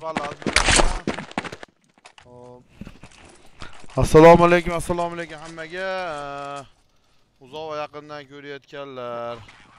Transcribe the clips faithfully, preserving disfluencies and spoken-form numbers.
balarız. Hop. Assalomu alaykum, assalomu alaykum hammaga. Uzoq va yaqindan ko'rayotganlar.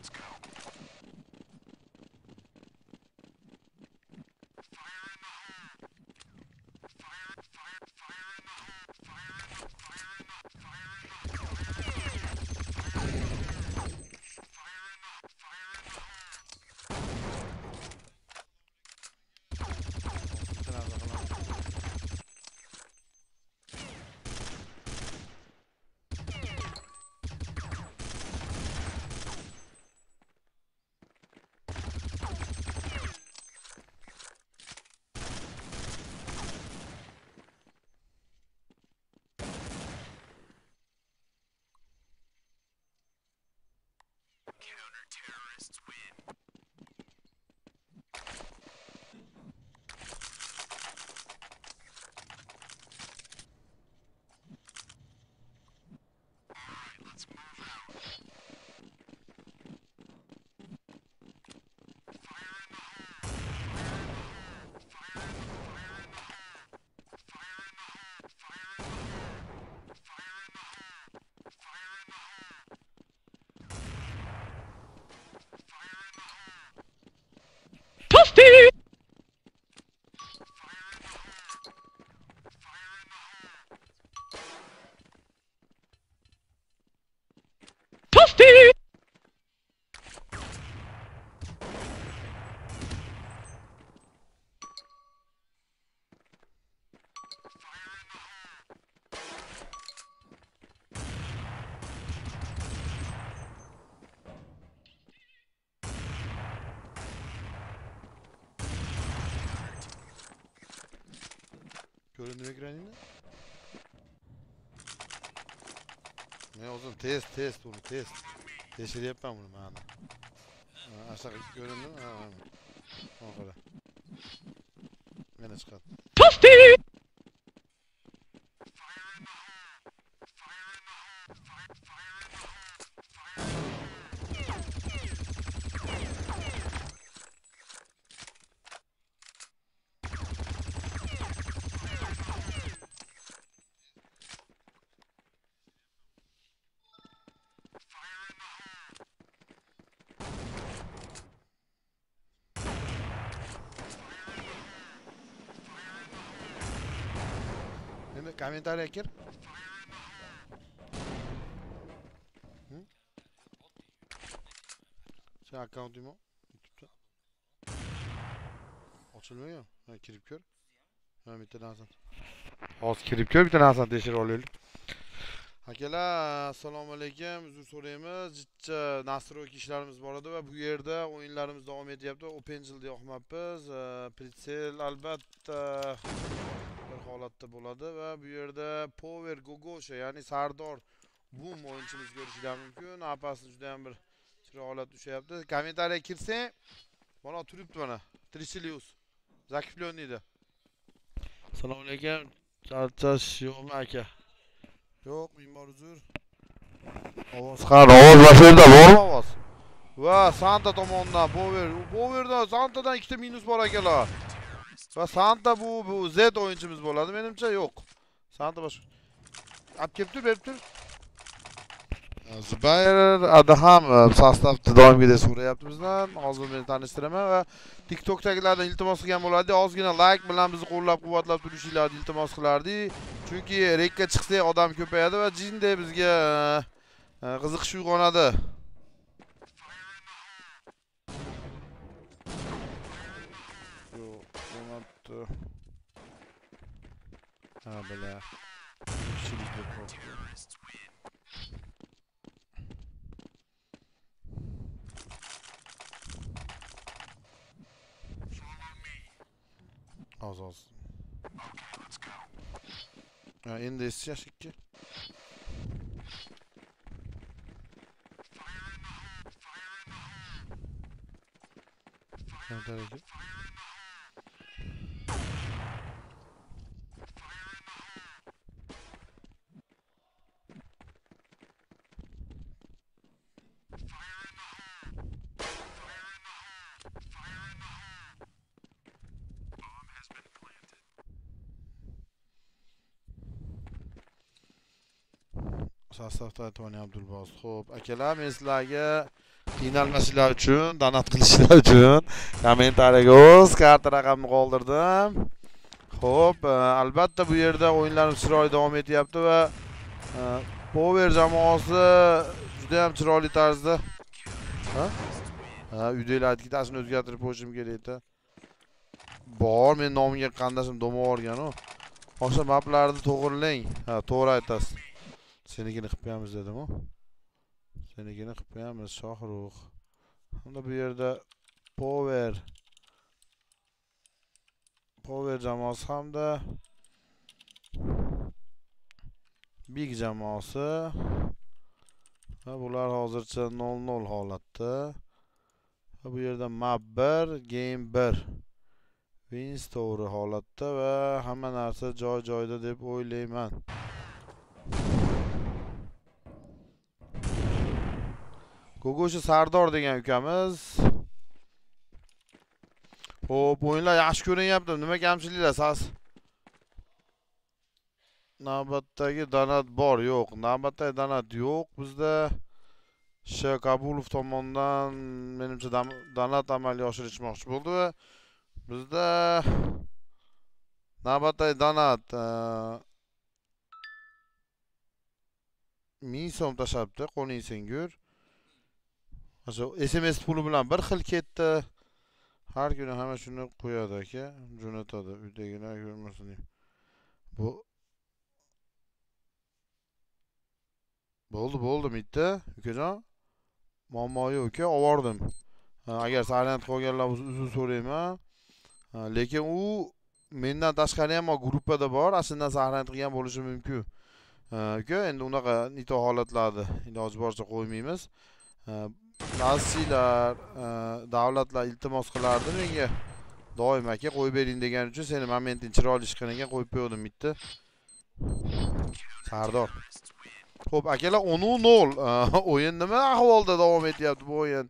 Toasty! Toasty! Göründü ekranında. Ne oldu? Test, test bunu, test. Test yapmam bunu bana. Aşağı göründü mü? Ha, ha. O kadar. Beni çıkart. Toasty! Şimdi komentariye gir. Hı? Sen account'um o. YouTube'da. Açılmıyor ya. Ha, kirip gör. Ha, bir tane alsan. Az kirip gör, bir tane alsan teşhir oluyor. Akalar, assalomu alaykum. Uzr so'raymiz. Jicha nastroyka ishlarimiz bor edi va bu yerda o'yinlarimiz davom etyapti. OpenGL'da yoqmabmiz. Pritsel albatta bir holatda bo'ladi va bu yerda Power Gogosha, ya'ni Sardor Boom o'yinchimiz ko'rishingiz mumkin. Apasini juda ham bir chiroyli holat tushyapti. Kommentariyaga kirsang, mana turibdi mana. Tricilius. Zakifli o'ynaydi. Assalomu alaykum. Charchash yo'qmi aka? Yo'q, men bor uzr. Ovoz qara, ovoz bashirda bormi ovoz? Va Santa tomonidan Power, Powerdan Santadan ikkita minus bor akalar. Va Santa bu bu Z o'yinchimiz bo'ladi menimcha, yo'q. Santa bosh. Olib kelib tur, berib tur. Zubayr Adham sostavda davom etib so'rayapti bizdan. Hozir meni tanishtiraman va TikTok'dagilardan iltimos qilgan bo'ladi. Ozgina like bilan bizni qo'llab-quvvatlab turishinglarni iltimos qilardik. Chunki rekka chiqsa odam ko'payadi va jinday bizga qiziqish uyg'onadi. Yo'q, bo'lmabdi. Ha, bila. Az az. Ha, endi esiyash ikki. Nerede? Sostavda Tony Abdulboz. Xo'p, akalar, men sizlarga qiynalmasinglar uchun, donat qilishlar uchun kommentariyaga o'z karta raqamini qoldirdim. Xo'p, albatta bu yerda o'yinlarimiz chiroyli davom etyapti va Power jamoasi juda ham chiroyli tarzda ha? Ha, uydagilar ikkitasini o'zgartirib qo'yishim kerak edi. Bor, men nomimga qandashim doma olgan-ku. O'sha maplarni to'g'rilang. Ha, to'g'ri aytasiz. Senikini qilib qo'yamiz dedim-ku. Senikini qilib qo'yamiz, Shohrux. Unda bu yerda Power Power jamoasi hamda Big jamoasi. Va bular hozircha nol nol holatda. Va bu yerda map bir, game bir. Wins to'g'ri holatda va hamma narsa joy-joyida deb o'ylayman. Gogoshi Sardor degan ukamiz. Xo'p, o'yinlar yaxshi ko'rinyapti. Nima kamchiliklar siz? Navbatdagi donat bor, yo'q. Navbatdagi donat yo'q. Bizda Sh. Kabulov tomonidan menimcha donat amalga oshirishmoqchi bo'ldi va bizda navbatdagi donat ming so'm tashlabdi, qo'ling singur. O'sha S M S puli bilan bir xil ketdi. Har kuni hamma shuni qo'yadi aka, jo'natadi. Uydagilar ko'rmasin. Bu Bo'ldi, bo'ldi, bitta. Ukajon. Muammo yo'q, uka, ovordim. Agar sarant qolganlar uzr so'rayman. Lekin u mendan tashqari ham gruppada bor, aslida sarant qilgan bo'lishi mumkin. Uka, endi unaqa nito holatlarni iloji boricha qo'ymaymiz. Nasiylar, davlatlar iltimos qilardi menga. Doim aka qo'yib bering degan uchun seni momentin chiroyli ish qilingan qo'yib qo'ydim bitta. Sardor. Xo'p, akalar o'n nol. O'yin nima ahvolda davom etyapti bu o'yin?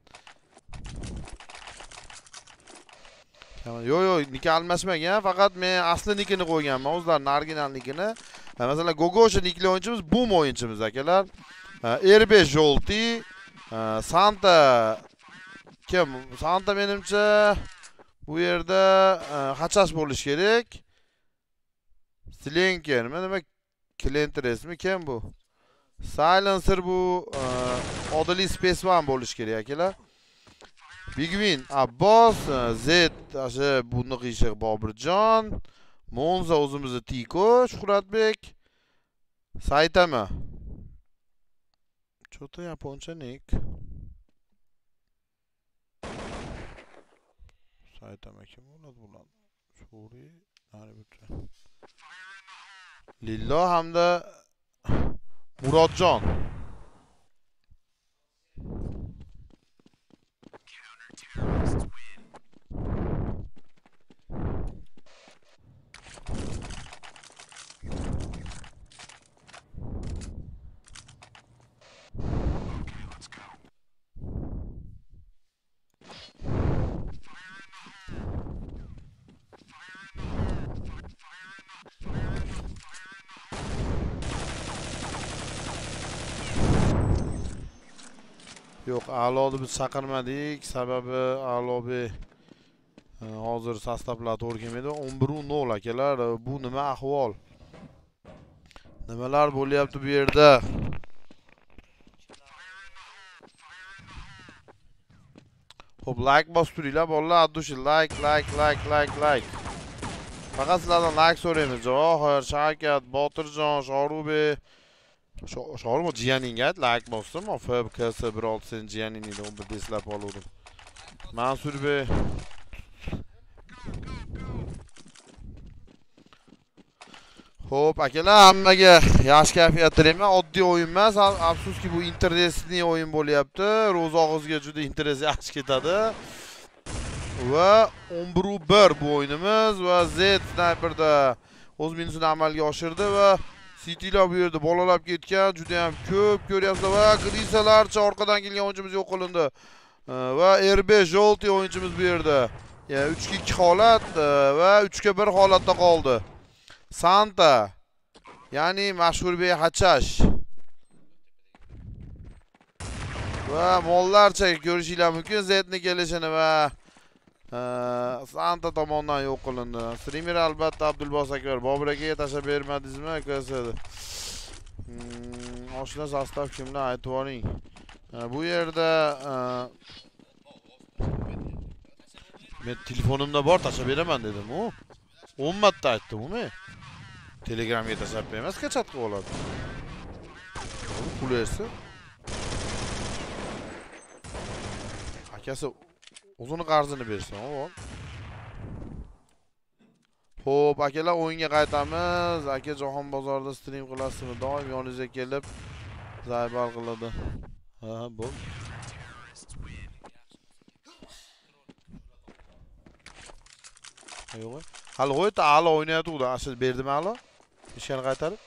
Yo'q, yo'q, nik almashmagan, faqat men asli nikini qo'yganman, o'zlarining original nikini. Masalan, Gogoshi nikli o'yinchimiz Boom o'yinchimiz akalar. R besh Jolti, Santa kim? Santa menimcha bu yerda Hachash bo'lish kerak. Slenker, nima klient resmi kim bu? Silencer bu Odili Space One bo'lish kerak akalar. Big Win Abbos, Z asha buni qiyshiq Bobirjon, Monza o'zimizni Tiko, Shuhratbek, Saitama. Cho'ta yaponcha nik. Saitama kim bo'ladi bular? Suriy, narigacha. Lillo hamda Murodjon. Yo'q, A'loni biz chaqirmadik, sababi A'lobi hozir sostavlar to'g'ri kelmaydi. o'n bir nol akalar, bu nima ahvol? Nimalar bo'lyapti bu yerda? Xo'p, like bosib turinglar, bolalar, addushi like, like, like, like, like. Faqat sizlardan like so'raymiz. Johir, Shavkat, Botirjon, Shohrubek Shohrubek jiyaninga like bosdim. F B K S bir olti sen jiyaningni o'n bir deslab oldim. Mansurbek Xo'p, akalar, hammaga yaxshi kayfiyat tilayman. Oddiy o'yin emas, afsuski bu interesli o'yin bo'lyapti. Ro'zog'izga juda interes yaxshi ketadi. Va o'n bir bir bu o'yinimiz va Z sniperda o'z minusini amalga oshirdi va Citylar bu yerda bolalab ketgan, juda ham ko'p ko'ryapsizlar va Grisalarcha orqadan kelgan o'yinchimiz yo'q qilindi. Va R besh Jolti o'yinchimiz bu yerda. Yani uch ga ikki holat va uch ga bir holatda qoldi. Santa, ya'ni Mashhurbek Hachash va mollarcha ko'rishinglar mumkin Zedni kelishini va Santa tomonidan yo'q qilindi. Streamer albatta Abdulbos aka, Bobur akaga tashlab bermadingizmi akasi? Hmm, oshna sostav kimlar aytib oling. Bu yerda men telefonimda bor tashlab beraman dedim u. o'n marta aytdim uni. Telegramga tashlab bermas, qachat qilib oladi. Pul esa. Akasi o'zini qarzini bersin, o'g'il. Xo'p, akalar o'yinga qaytamiz. Aka Jahon bozorida stream qilasizmi? Doim yoningizga kelib zaybal qiladi. Ha, bu. Yo'q. Hali qo'ydi, hali o'ynayotdi, siz berdimi hali? Ishini qaytarib.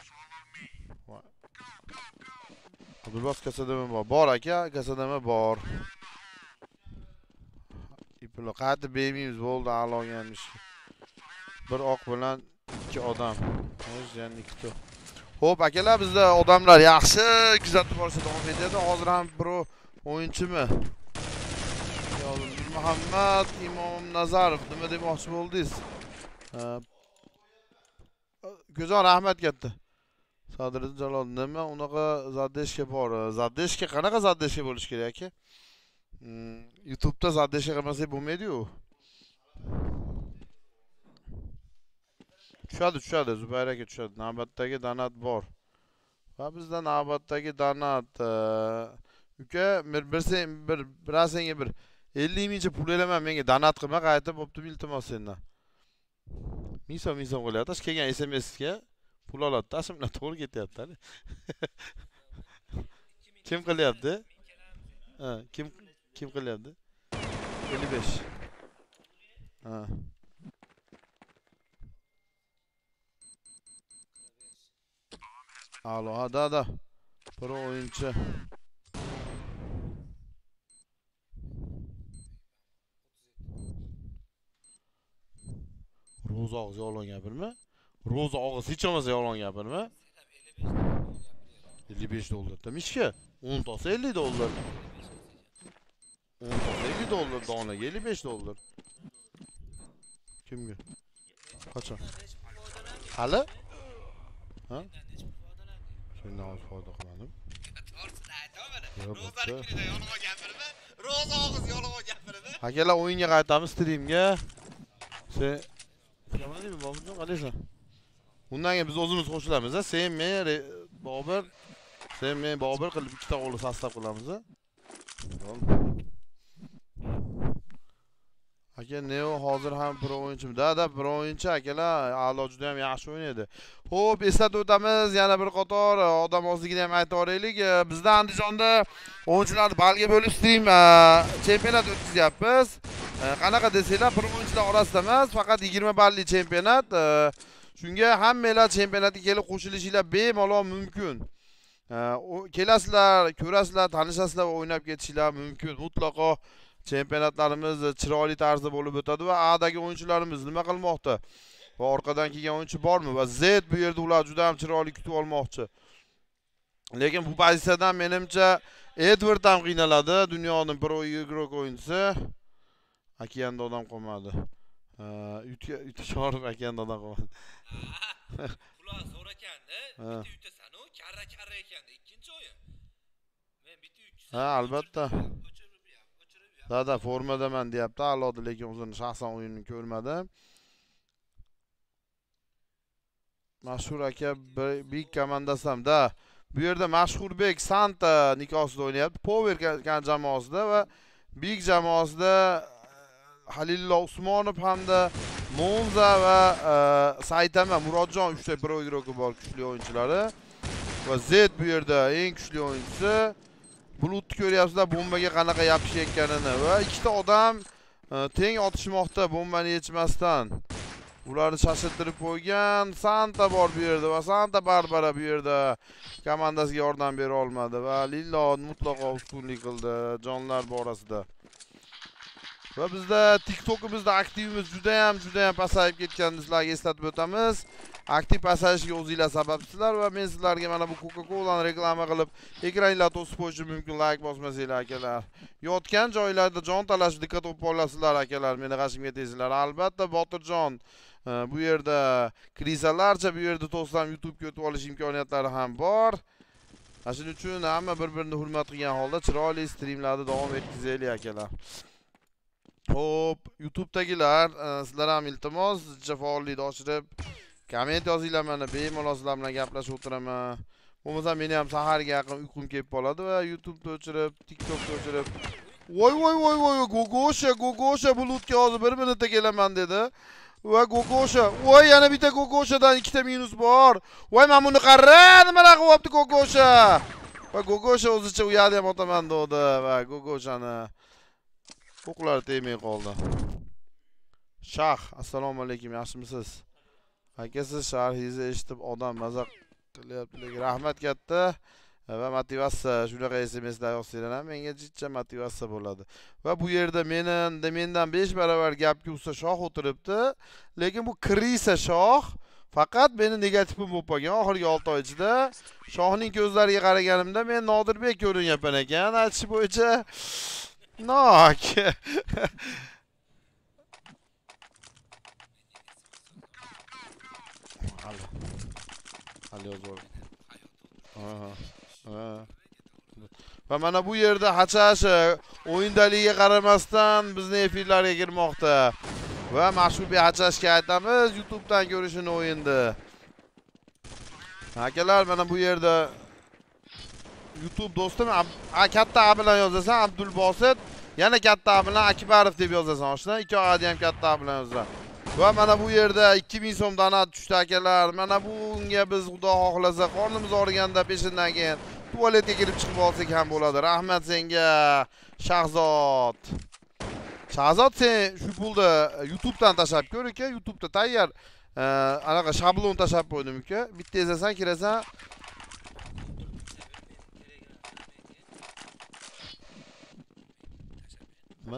Abdulbos kasadami bor? Bor aka, kasadami bor. İplo qaytib bermaymiz, bo'ldi, hali olganmish. Bir oq bilan ikki odam. O'z yana ikkita. Xo'p, akalar, bizda odamlar yaxshi kuzatib borsa davom etadi. Hozir ham bir o'yinchimi? Muhammad Imom Nazarov nima demoqchi bo'ldingiz? Go'zal rahmat katta. Sadriddin Jalol nima unaqa zaddeshga bor? Zaddeshga qanaqa zaddeshga bo'lish kerak aka? YouTube'da zaddeshga qilmasak bo'lmaydi-ku. Tushadi, tushadi, Zubayr aka tushadi. Navbatdagi donat bor. Va bizda navbatdagi donat uka bir sen bir birasingga bir ellik mingcha pul elaman, menga donat qilma, qaytib bo'ptimi iltimos sendan. Miso miso qo'yapti, kelgan S M S ga pul oladi, tashim bilan to'g'ri ketyapti. Kim qilyapti? Ha, kim kim qilyapti? ellik besh. Ha. Alo, ha, da da. Bir o'yinchi. Ro'za og'iz yolg'on gapirma. Ro'za og'iz hech bo'lmasa yolg'on gapirma. ellik besh dollar. Demishki, o'n to'sa ellik dollar. o'n to'sa ellik dollar, donaga ellik besh dollar. Kimga? Qachon? Hali? Ha? Shundan foyda qilmadim. Ro'za kunida yolg'on gapirma. Ro'za og'iz yolg'on gapirma. Akalar o'yinga qaytamiz, streamga. Sen Qamadimi, Boburjon, qalaysan? Undan keyin biz o'zimiz qo'shilamiz, sen, men, Bobur, sen, men, Bobur qilib ikkita o'g'li sostav qilamiz. Aka, Neo hozir ham bir o'yinchimi? Da-da, bir o'yinchi akalar, a'lo juda ham yaxshi o'ynaydi. Xo'p, eslatib o'tamiz, yana bir qator odam ozligini ham aytib o'raylik. Bizda Andijonda o'yinchilarni balga bo'lib stream chempionat o'tkazyapmiz. Qanaqa desanglar, bir o'yinchilar orasida emas, faqat yigirma balli chempionat. Shunga hammanglar chempionatga kelib qo'shilishinglar bemalol mumkin. Kelasizlar, ko'rasizlar, tanishasizlar va o'ynab ketishinglar mumkin. Mutlaqo chempionatlarimiz chiroyli tarzda bo'lib o'tadi va A'dagi o'yinchilarimiz nima qilmoqda? Va orqadan kelgan o'yinchi bormi? Va Z bu yerda ular juda ham chiroyli kutib olmoqchi. Lekin bu pozitsiyadan menimcha Edward ham qiynaladi, dunyoning pro igrok o'yinchisi. Okeanda odam qolmadi. Uyga yutishorib okeanda odam qolmadi. Ular zo'r ekanda, bitta yutasan-u, karra-karra ekanda ikkinchi o'yin. Men bitta yutishim. Ha, albatta. Da-da, formadaman deyapti, a'loda, lekin o'zini shaxsan o'yinni ko'rmadim. Mashhur aka Big komandasi ham da. Bu yerda Mashhurbek Santa nikosida o'ynayapti. Power jamoasida va Big jamoasida Halillo Usmonov hamda Monza va Saitama Murodjon uchta pro igroki bor, kuchli o'yinchilari. Va Z bu yerda eng kuchli o'yinchisi. Bulutni ko'ryapsizlar, bombaga qanaqa yopishayotganini va ikkita odam teng otishmoqda bombani yechmasdan. Ularni shashiltirib qo'ygan. Santa bor bu yerda va Santa Barbara bu yerda komandasiga yordam bera olmadi va Lillo mutlaqo ustunlik qildi jonlar borasida. Va bizda TikTok'imizda aktivimiz juda ham juda ham pasayib ketganini sizlarga eslatib o'tamiz. Aktiv pasayishiga o'zingizlar sababsizlar va men sizlarga mana bu Coca-Cola'ni reklama qilib ekraninglar to'sib qo'yishim mumkin, like bosmasanglar akalar. Yotgan joylarda jon talashib diqqat olib qolasizlar akalar, meni g'ashimga tegizlar. Albatta Botirjon bu yerda krizalarcha bu yerda to'sam YouTube'ga o'tib olish imkoniyatlari ham bor. Shuning uchun hamma bir-birini hurmat qilgan holda chiroyli streamlarni davom etkazaylik akalar. Hop, YouTube'dagilar, sizlar ham iltimos, zichcha faollikni oshirib, komment yozinglar, mana bemalol sizlar bilan gaplashib o'tiraman. Bo'lmasa meni ham saharga yaqin uyqum kelib qoladi va YouTube'ni o'chirib, TikTok'ni o'chirib, voy voy voy voy, Gogosha, Gogosha bulutga hozir bir minutda kelaman dedi. Va Gogosha, voy yana bitta Gogoshadan ikkita minus bor. Voy men buni qara, nimalar qilyapti Gogosha? Va Gogosha o'zicha uyadi ham otaman dedi va Gogoshani o'qlar tegmay qoldi. Shah, assalomu alaykum, yaxshimisiz? Aka siz sharhingizni eshitib odam mazaq qilyapti. Rahmat katta va motivatsiya, shunaqa S M Slar yozsanglar ham menga jichcha motivatsiya bo'ladi. Va bu yerda meni mendan besh barobar gapga usta shoh o'tiribdi, lekin bu krisa shoh faqat meni negativim bo'lib qolgan. Oxirgi olti oy ichida shohning ko'zlariga qaraganimda men Nodirbek ko'rinyapman ekan, aytish bo'yicha. Nok. Hali. Hali yozib. Aha. Ha. Va mana bu yerda Hachash o'yindaligiga qaramasdan bizni efirlarga kirmoqda. Va Mashhurbek Hachashga aytamiz, YouTube'dan ko'rishini o'yindi. Akalar, mana bu yerda YouTube do'stim, katta A bilan yozasan Abdulbosit, yana katta A bilan Akbarov deb yozasan, oshna. Ikki oyda ham katta A bilan yozasan. Va mana bu yerda ikki ming so'm donat tushdi akalar. Mana bunga biz Xudo xohlasa qornimiz og'riganda peshindan keyin tualetga kirib chiqib olsak ham bo'ladi. Rahmat senga, Shahzod. Shahzod, sen shu pulni YouTube'dan tashab ko'r aka. YouTube'da tayyor anaqa shablon tashab qo'ydim aka. Bitta ezasan, kirasan. Men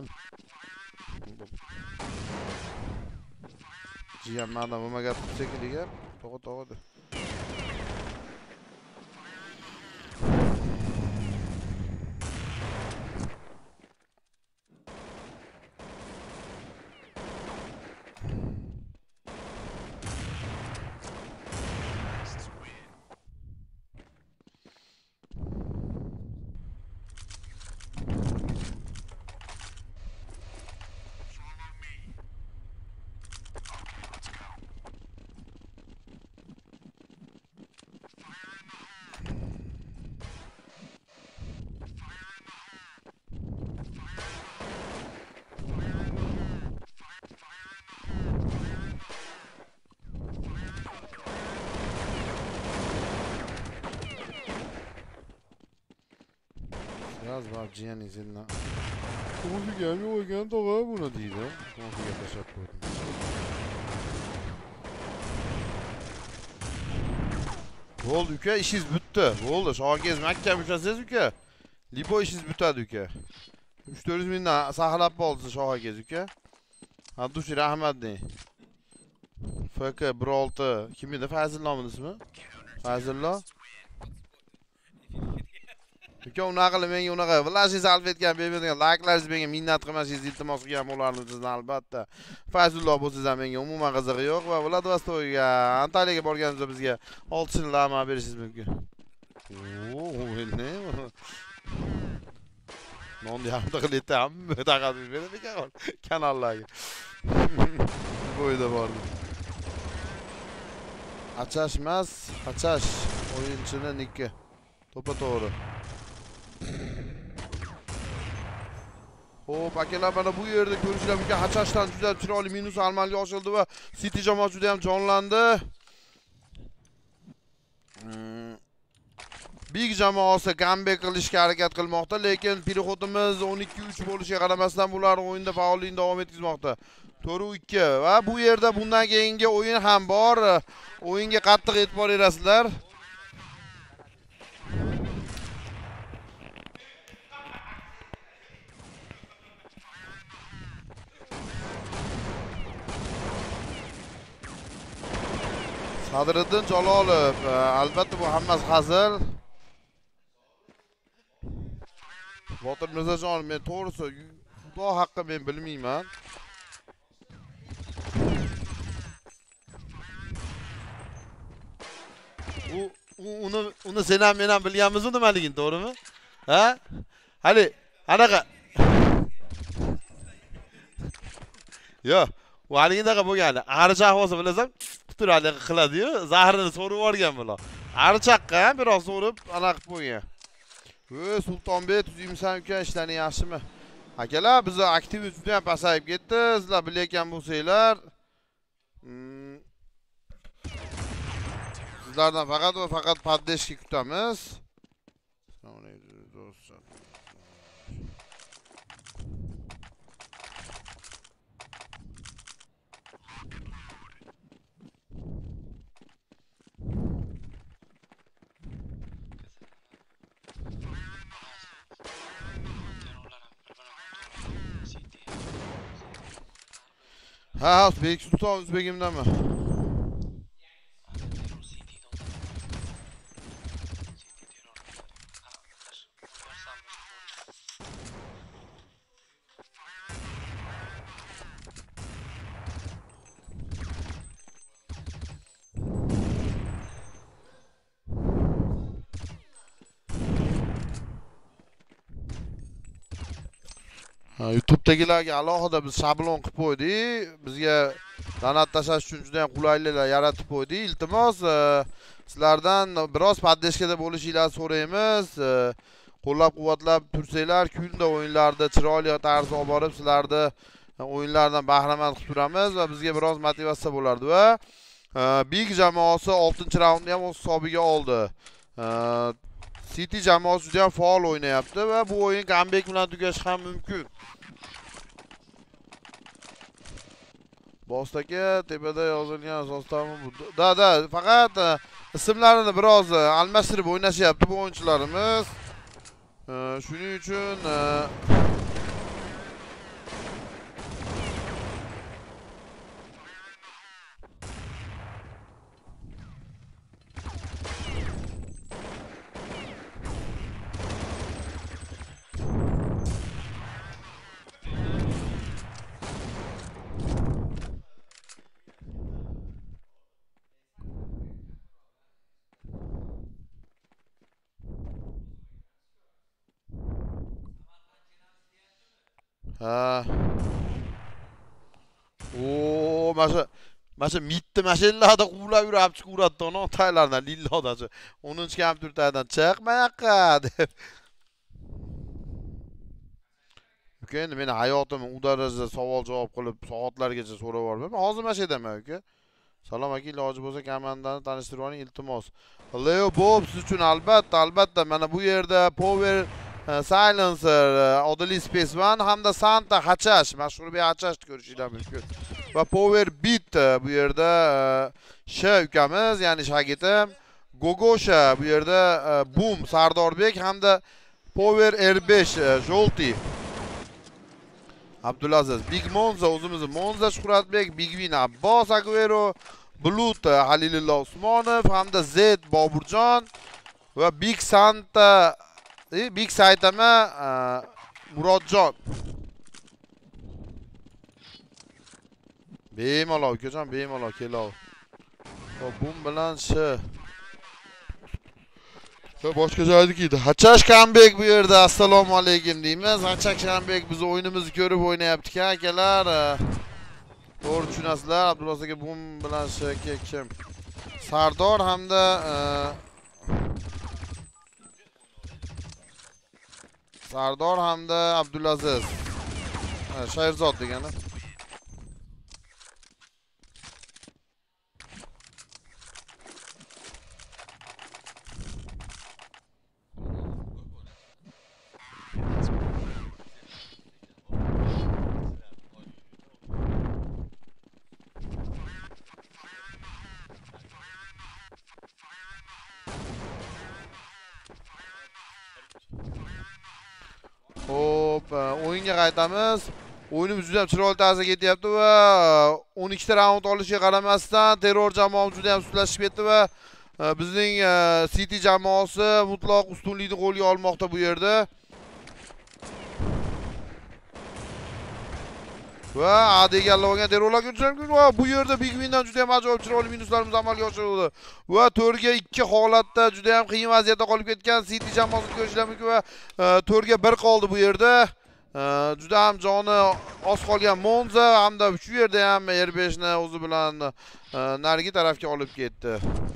jiyan mana bu maga shekilliga to'g'ri to'g'ri. Biraz var cihan izinle. Konusu gelmiyor o geldi o buna değil de. Konusu yaklaşık koydum. Bo'ldi uka, ishingiz bitdi. Bo'ldi, shoh gezmakka uchasiz uka. Libo ishingiz bitadi uka. uch to'rt yuz mingdan saqlab qoldi shoh gez uka. Haddushi rahmat deng. F K bir olti kim edi? Fazillomi ismi? Fazillo. Uka unaqa qilib menga unaqa flashingiz alb etgan, bermaydigan layklarsiz menga minnat qilmashingiz iltimos qilgan bo'lardim sizdan albatta. Fazillo bo'lsangiz ham menga umuman qizig'i yo'q va Vladivostoyga, Antaliyaga borganimizda bizga olti shilingdan berishingiz mumkin. Oo, ne? Nonni yarimta qilib hamma taqadim beradi ekan kanallarga. Bo'yda bordi. Hachash emas, Hachash o'yinchini niki. To'pa to'g'ri. Hop, akalar mana bu yerda ko'rishlar mumkin. Hachashdan juda chiroyli minus amalga oshildi va City jamoasi juda ham jonlandi. Hmm. Big jamoasi comeback qilishga harakat qilmoqda, lekin переходimiz o'n ikki uch bo'lishiga qaramasdan bular o'yinda faollikni davom ettirmoqda. to'rt ikki va bu yerda bundan keyingi o'yin ham bor. O'yinga qattiq e'tibor berasizlar. Qadriddin Jalolov, e, albatta bu hammasi hazil. Botir Mirzajon, men to'g'risi Xudo haqqi men bilmayman. U u- uni uni sen ham men ham bilganmiz-ku nimaligini, to'g'rimi? Ha? Hali anaqa Yo, u haligindaqa bo'lgani. Arichaq bo'lsa bilasam, quturali qiladi-yu, zahrini so'rib olgan bular. Arichaqqa ham biroz so'rib anaqa qilib qo'ygan. Ey Sultonbek, tuzimsan uka, ishlaring yaxshimi? Akalar, biz aktivimiz juda ham pasayib ketdi. Sizlar bilayotgan bo'lsanglar, hmm, sizlardan faqat va faqat poddeshka kutamiz. Assalomu alaykum do'stlar. Ha, ha, O'zbek Sulton O'zbegimdanmi? YouTube'dagilarga alohida biz shablon qilib qo'ydik. Bizga donat tashlash uchun juda ham qulayliklar yaratib qo'ydik. Iltimos, sizlardan biroz poddeshkada bo'lishinglarni so'raymiz. Qo'llab-quvvatlab tursanglar, kunda o'yinlarda chiroyli tarzda olib borib, sizlarni o'yinlardan bahramand qilib turamiz va bizga biroz motivatsiya bo'lardi va Big jamoasi oltinchi raundni ham o'z hisobiga oldi. City jamoasi juda ham faol o'ynayapti va bu o'yin comeback bilan tugashi ham mumkin. Bostaki tepada yozilgan asosdami bu? Da, da, faqat ismlarini biroz almashtirib o'ynashyapti bu o'yinchilarimiz. Shuning uchun ha. Oo, masha masha mitti mashalarda quvlab yurib chiquradi ona taylardan lillodachi. o'ninchi kompyuterdan chiqma yoqqa deb. Uka, endi meni hayotim u darajada savol javob qilib soatlargacha so'rab bormayman. Hozir mashadaman uka. Salom aka, iloji bo'lsa komandani tanishtirib oling, iltimos. Leo Bob siz uchun albatta, albatta mana bu yerda Power Silencer, Odili Space One hamda Santa Hachash, mashhur bir Hachash ko'rishinglar mumkin. Va Power Beat bu yerda Sh ukamiz, ya'ni shagitim, Gogosha bu yerda Boom Sardorbek hamda Power R besh Jolti Abdulaziz, Big Monza o'zimizni Monza Shuhratbek, Big Win Abbos Aguero, Blut Halilullo Usmonov hamda Z Boburjon va Big Santa Big Saitama Murodjon. Bemalol ukajon, bemalol kelov. Va bum bilan sh. Va boshqa joydagi Hachash comeback bu yerda. Assalomu alaykum deymiz. Hachash comeback biz o'yinimizni ko'rib o'ynayapti akalar. To'g'ri tushunasizlar. Abdulloh aka bum bilan sh kim? Sardor hamda Sardor hamda Abdulaziz. Shayrzod degani. Hop, o'yinga qaytamiz. O'yinimiz juda ham chiroyli tarzda ketyapti va o'n ikkita raund olishiga qaramasdan terror jamoamiz juda ham sustlashib ketdi va bizning City jamoasi mutlaq ustunlikni qo'lga olmoqda bu yerda. Va adegallab olgan terrorlarga uchraymiz va bu yerda Big Win'dan juda ham ajoyib chiroyli minuslarimiz amalga oshirildi. Va to'rt ga ikki holatda juda ham qiyin vaziyatda qolib ketgan City jamoasini ko'rishlar mumkin va to'rt ga bir qoldi bu yerda. Juda ham joni oz qolgan Monza hamda shu yerda ham R besh ni o'zi bilan narigi tarafga olib ketdi.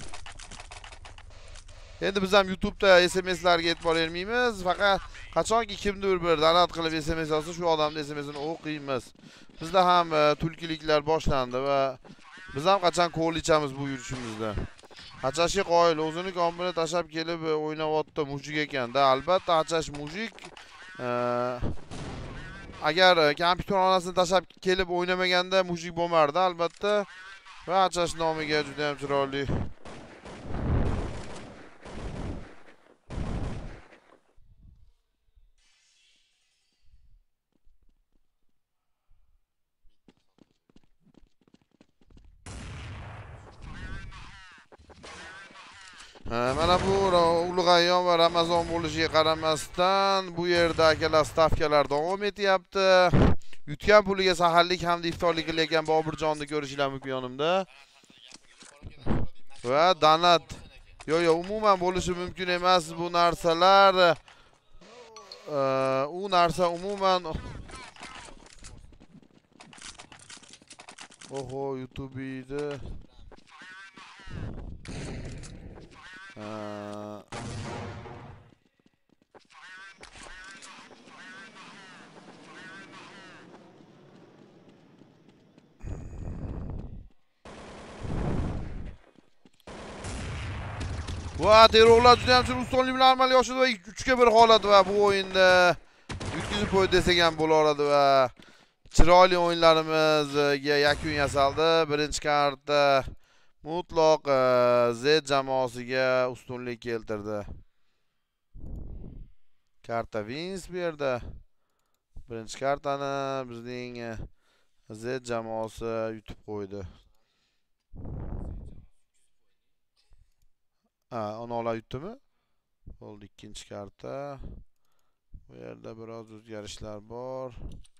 Endi biz ham YouTube'da S M S'larga e'tibor bermaymiz. Faqat qachonki kimdir bir donat qilib S M S olsa, shu odamning S M S'ini o'qiymiz. Bizda ham tulkiliklar boshlandi va biz ham qachon ko'l ichamiz bu yurishimizda. Hachashi qoyil o'zini kompini tashab kelib o'ynayotdi, mujik ekanda. Albatta Hachash mujik. Agar kompyuter onasini tashab kelib o'ynamaganda mujik bo'lmardi albatta. Va Hachash nomiga juda ham chiroyli. Mana bu ulug'ayyon va Ramazon bo'lishiga qaramasdan bu yerda akalar stavkalar davom etyapti. Yutgan puliga saharlik hamda iftorlik qilayotgan Bobirjonni ko'rishlar mumkin yonimda. Va donat. Yo yo, umuman bo'lishi mumkin emas bu narsalar. U narsa umuman Oho, YouTube'da Va terrorlar juda ham chiroyli ustunlik bilan amalga oshirdi va uch ga bir holat va bu o'yinda yutkazib qo'ydi desak ham bo'laveradi va chiroyli o'yinlarimizga yakun yasaldi. Birinchi kartda mutlaq Z jamoasiga ustunlik keltirdi. Karta wins bu yerda. Birinchi kartani bizning Z jamoasi yutib qo'ydi. Ha, onu ola yutdimi? Bo'ldi, ikkinchi karta. Bu yerda biroz o'zgarishlar bor.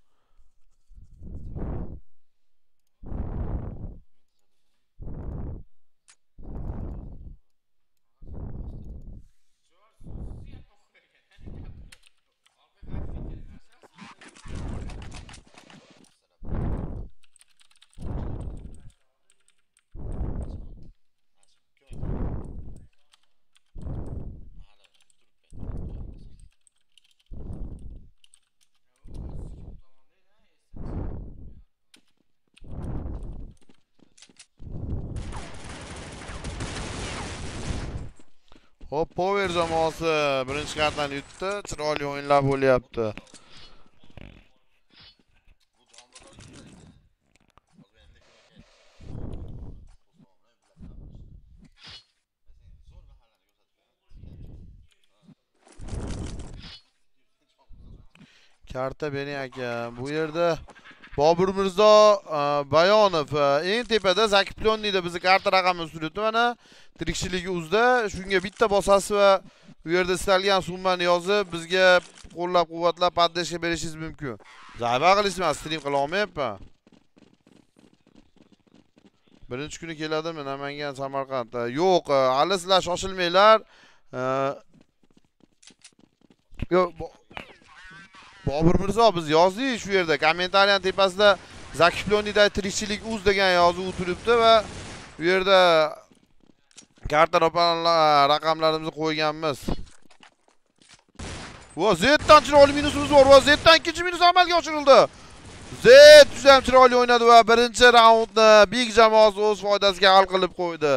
Hop, Power jamoasi birinchi kartani yutdi. Chiroyli o'yinlar bo'lyapti. Karta beni aka. Bu yerda Bobur Mirzo Bayonov eng tepada Zaki Plyonniyda bizni karta raqamini suribdi. Mana tirikchiligi uzda. Shunga bitta bosasiz va bu yerda istalgan summani yozib bizga qo'llab-quvvatlab paddeshga berishingiz mumkin. Zayba qilishingiz, stream qila olmayapman. Birinchi kuni keladimi Namangan, Samarqand? Yo'q, hali sizlar shoshilmanglar. Yo'q, Bobur Mirzo biz yozdik shu yerda kommentariyaning tepasida Zaki Plyonniyda tirikchilik uz degan yozuv turibdi va bu yerda karta raqamlarimizni qo'yganmiz. Va Zdan chiroyli minusimiz bor va Zdan ikkinchi minus amalga oshirildi. Z juda ham chiroyli o'ynadi va birinchi raundni Big jamoasi o'z foydasiga hal qilib qo'ydi.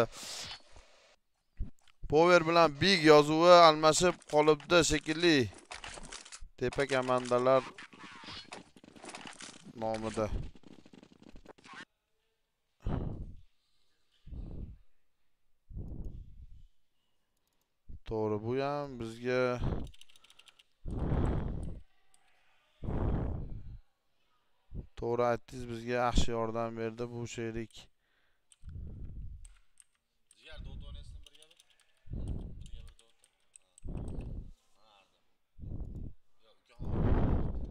Power bilan Big yozuvi almashib qolibdi shekilli. Tepa komandalar nomida. To'g'ri, bu ham bizga To'g'ri aytdingiz, bizga yaxshi yordam berdi bu sherik. Jigar dota o'ynaysan birga bir. Birga bir dota. Yo, uka.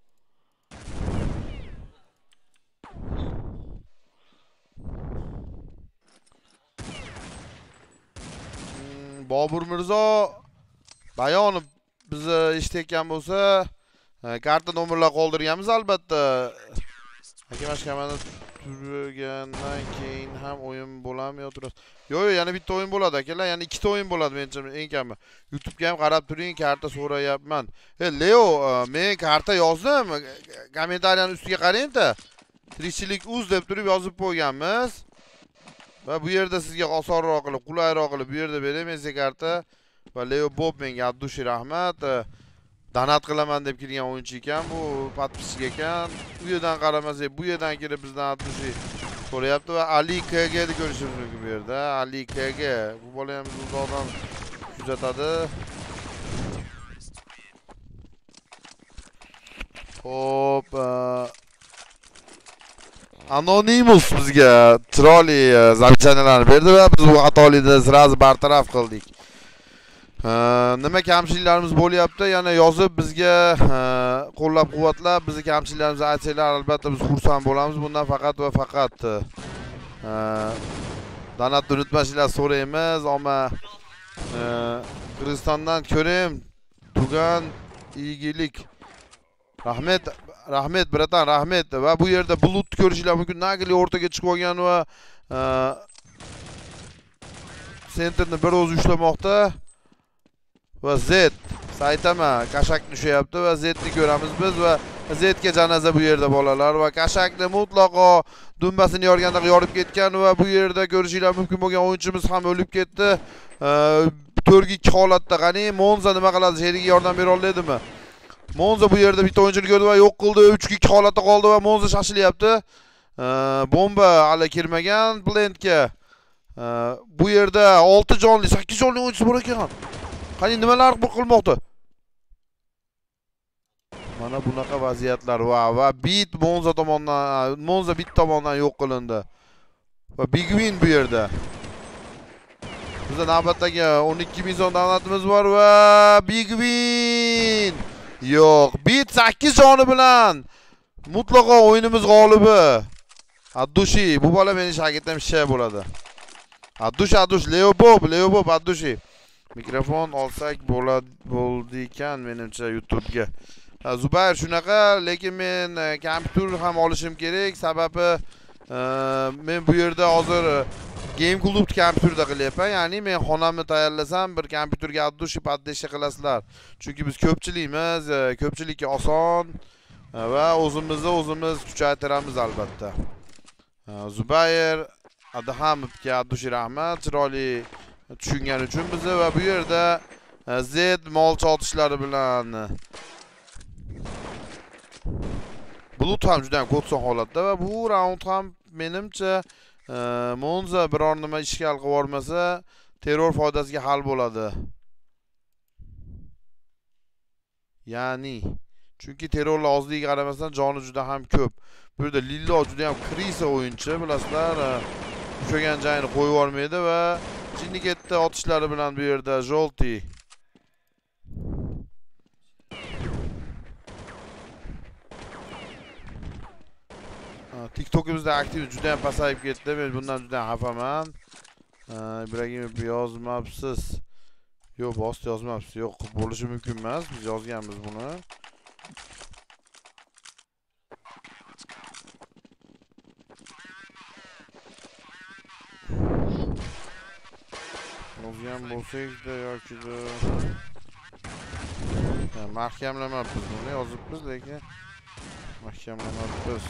Hmm, Bobur Mirzo Bayonov bizni eshitayotgan bo'lsa, karta nomerlar qoldirganmiz albatta. Hakim kamani turgandan keyin ham o'yin bo'ladimi yo turasiz? Yo'q, yo'q, yana bitta o'yin bo'ladi akalar, yana ikkita o'yin bo'ladi menimcha eng kami. YouTube'ga ham qarab turing, karta so'rayapman. E, Leo, men karta yozdim. Kommentariyani ustiga qarang-da. Tirikchilik uz deb turib yozib qo'yganmiz. Va bu yerda sizga osonroq qilib, qulayroq qilib bu yerda beraman sizga karta. Va Leo Bob menga Abdushi rahmat. Donat qilaman deb kirgan o'yinchi ekan, bu podpischik ekan. Bu yerdan qaramasak, bu yerdan kirib bizdan Abdushi so'rayapti va Ali K G ni ko'rishimiz mumkin bu yerda. Ali K G. Bu bola ham uzoqdan kuzatadi. Hop, Anonymous bizga chiroyli zamchanalarni berdi va biz bu xatolikni sirasi bartaraf qildik. Nima kamchiliklarimiz bo'lyapti, yana yozib bizga qo'llab-quvvatlab, bizni kamchiliklarimizni aytsanglar, albatta biz xursand bo'lamiz. Bundan faqat va faqat donatni unutmasinglar so'raymiz. Ammo Qirg'izistondan ko'rim turgan iyilik. Rahmat, rahmat bratan, rahmat. Va bu yerda bulut ko'rishinglar mumkin. Nagli o'rtaga chiqib olgan va sentrni bir o'zi ushlamoqda. Va Z Saytama Kashak tushyapti va Z'ni ko'ramiz biz va Z'ga janoza bu yerda bolalar va Kashakni mutlaqo dumbasini yorganda yorib ketgan va bu yerda ko'rishinglar mumkin bo'lgan o'yinchimiz ham o'lib ketdi. to'rt ikki holatda qani Monza nima qiladi? Sheriga yordam bera oladimi? Monza bu yerda bitta o'yinchini ko'rdi va yo'q qildi. uch ikki holatda qoldi va Monza shashilyapti. Bomba hali kirmagan Blendga. Bu yerda olti jonli, sakkiz jonli o'yinchi bor ekan. Qani nimalar bu qilmoqda? Mana bunaqa vaziyatlar va va bit Monza tomonidan, Monza bit tomonidan yo'q qilindi. Va Big Win bu yerda. Bizda navbatdagi o'n ikki ming so'm donatimiz bor va Big Win. Yo'q, bit sakkiz joni bilan mutlaqo o'yinimiz g'olibi. Addushi, bu bola meni shagirdim shay bo'ladi. Addush, Addush, Leo Bob, Leo Bob, Addushi. Mikrofon olsak bo'ladi bo'ldi ekan menimcha YouTube'ga. Zubayr shunaqa, lekin men kompyuter ham olishim kerak, sababi men bu yerda hozir Game Club kompyuterda qilyapman. Ya'ni men xonamni tayyorlasam, bir kompyuterga Addushi paddesha qilasizlar. Chunki biz ko'pchilikmiz, ko'pchilikka oson va o'zimizni o'zimiz kuchaytiramiz albatta. Zubayr Adahamovga Addushi rahmat, chiroyli tushungan uchun bizni va bu yerda Z molcha otishlari bilan Bulut ham juda ham ko'tson holatda va bu raund ham menimcha Monza biror nima ishgal qilib yormasa, terror foydasiga hal bo'ladi. Ya'ni chunki terrorlar ozligiga qaramasdan joni juda ham ko'p. Bu yerda Lillo juda ham krisa o'yinchi, bilasizlar, ushlagan jangini qo'yib yormaydi va jinni ketdi otishlari bilan bu yerda Jolti. TikTok'imizda aktiv juda ham pasayib ketdi. Men bundan juda ham xafaman. Ibragimov yozmabsiz. Yo'q, bost yozmabsiz. Yo'q, bo'lishi mumkin emas. Biz yozganmiz buni. Yozgan bo'lsak-da yoki-da mahkamlamabmiz buni, yozibmiz, lekin mahkamlamabmiz.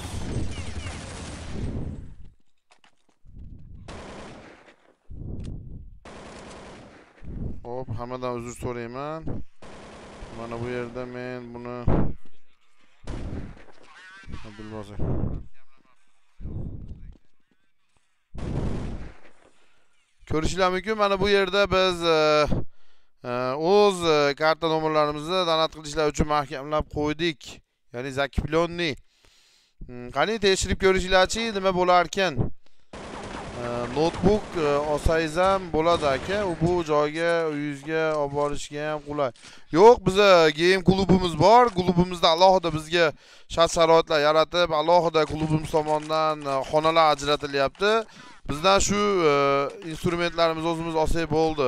Hop, hammadan uzr so'rayman. Mana bu yerda men buni bilmasam. Ko'rishinglar mumkin, mana bu yerda biz o'z karta nomerlarimizni donat qilishlar uchun mahkamlab qo'ydik. Ya'ni Zakiplyonni Qani tekshirib ko'ringlarchi, nima bo'lar ekan? Notebook olsangiz ham bo'ladi aka. U bu joyga, uyingizga olib borishga ham qulay. Yo'q, biza game klubimiz bor. Klubimizda alohida bizga shart-sharoitlar yaratib, alohida klubimiz tomonidan xonalar ajratilyapti. Bizdan shu instrumentlarimiz o'zimiz olsak bo'ldi.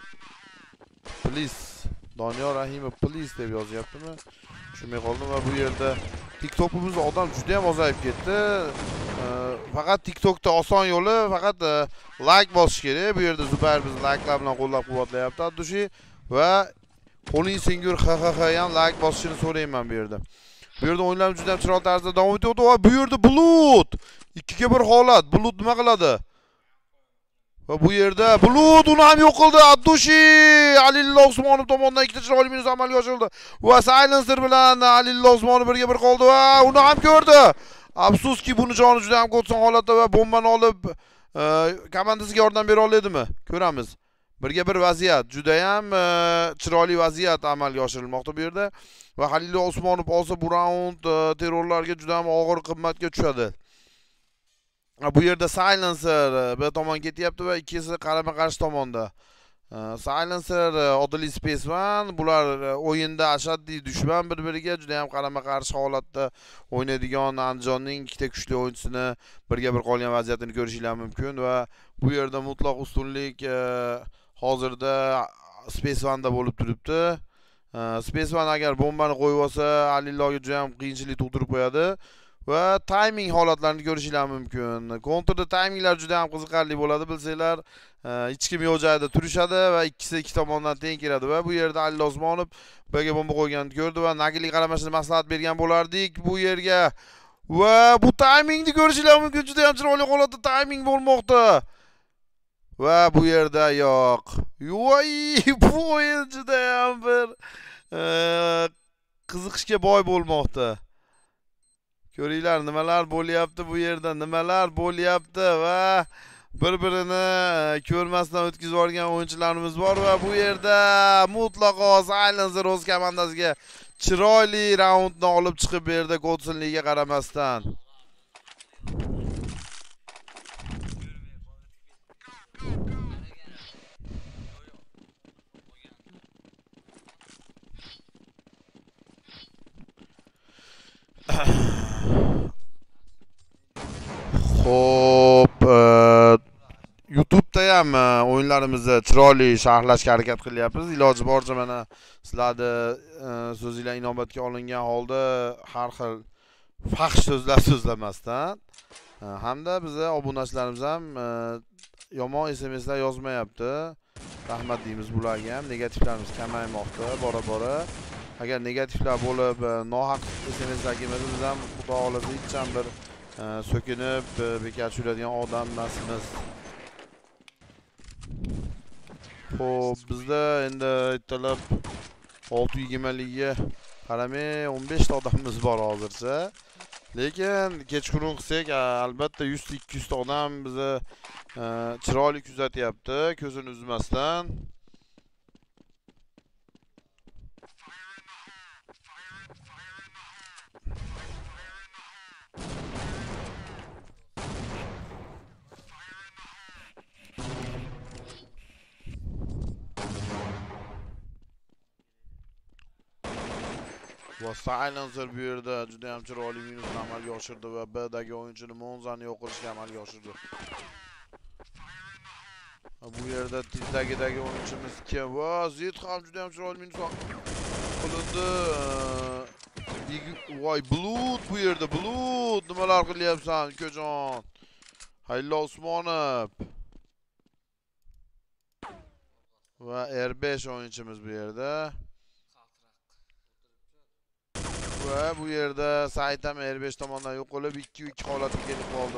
Please. Doniyor Rahimov please deb yozyaptimi? Tushunmay qoldim va bu yerda TikTok'imizda odam juda ham ozayib ketdi. Faqat TikTok'da oson yo'li faqat like bosish kerak. Bu yerda Zubayr biz like'lar bilan qo'llab-quvvatlayapti Abdushi va qo'ling singur ha ha ha ham like bosishini so'rayman bu yerda. Bu yerda o'yinlarimiz juda ham chiroyli tarzda davom etyapti va bu yerda bulut ikki ga bir holat. Bulut nima qiladi? Va bu yerda bulut uni ham yo'q qildi. Abdushi Alillo Usmonov tomonidan ikkita chiroyli minus amalga oshirildi. Va Silencer bilan Alillo Usmonov birga bir qoldi va uni ham ko'rdi. Afsuski buni joni juda ham ko'tson holatda va bombani olib komandasiga yordam bera oladimi? Ko'ramiz. Birga bir vaziyat, juda ham chiroyli vaziyat amalga oshirilmoqda bu yerda va Alillo Usmonov olsa bu raund terrorlarga juda ham og'ir qimmatga tushadi. Bu yerda Silencer bir tomon ketyapti va ikkisi qarama-qarshi tomonda. Silencer, Odili Space One bular o'yinda ashaddiy dushman bir-biriga juda ham qarama-qarshi holatda o'ynaydigan Andijonning ikkita kuchli o'yinchisini birga bir qolgan vaziyatini ko'rishingiz mumkin va bu yerda mutlaq ustunlik hozirda Space One'da bo'lib turibdi. Space One agar bombani qo'yib olsa, Alilloga juda ham qiyinchilik tug'dirib qo'yadi. Va timing holatlarini ko'rishingiz mumkin. Kontrda timinglar juda ham qiziqarli bo'ladi, bilsanglar. Hech kim yo'q joyda turishadi va ikkisi ikki tomondan teng keladi va bu yerda Alillo Usmonov birga bomba qo'yganini ko'rdi va Nagili qaramashini maslahat bergan bo'lardik bu yerga. Va bu timingni ko'rishingiz mumkin, juda ham chiroyli holatda timing bo'lmoqda. Va bu yerda yo'q. Voy, bu o'yin juda ham bir qiziqishga boy bo'lmoqda. Ko'ringlar, nimalar bo'lyapti bu yerda, nimalar bo'lyapti va bir-birini ko'rmasdan o'tkazib yuborgan o'yinchilarimiz bor va bu yerda mutlaqo Silencer o'z komandasiga chiroyli raundni olib chiqib berdi Godsonligiga qaramasdan. Xo'p, YouTube'da ham o'yinlarimizni chiroyli sharhlashga harakat qilyapmiz. Iloji boricha mana sizlarni so'zinglar inobatga olingan holda har xil faxsh so'zlar so'zlamasdan hamda bizga obunachilarimiz ham yomon S M S'lar yozmayapti. Rahmat deymiz bularga ham. Negativlarimiz kamaymoqda bora-bora. Agar negativlar bo'lib, nohaq S M S'lar kelmasa, biz ham xudo xolasa hech ham bir so'kinib bekor tushiradigan odam emasmiz. Xo'p, bizda endi ertalab olti yigirma ligiga qaramay o'n besh ta odamimiz bor hozircha. Lekin kechqurun qilsak, albatta yuz ta ikki yuz ta odam bizni chiroyli kuzatyapti, ko'zini uzmasdan. Va Silencer bu yerda juda ham chiroyli minusni amalga oshirdi va B'dagi o'yinchini Monzani yo'q qilishga amalga oshirdi. Bu yerda tildagidagi o'yinchimiz kim? Va Zed ham juda ham chiroyli minus qilindi. Voy, Bulut bu yerda, Bulut nimalar qilyapsan, ukajon? Alillo Usmonov va R besh o'yinchimiz bu yerda. Va bu yerda Said ham R besh tomonidan yo'q qilib ikki ikki holatga kelib qoldi.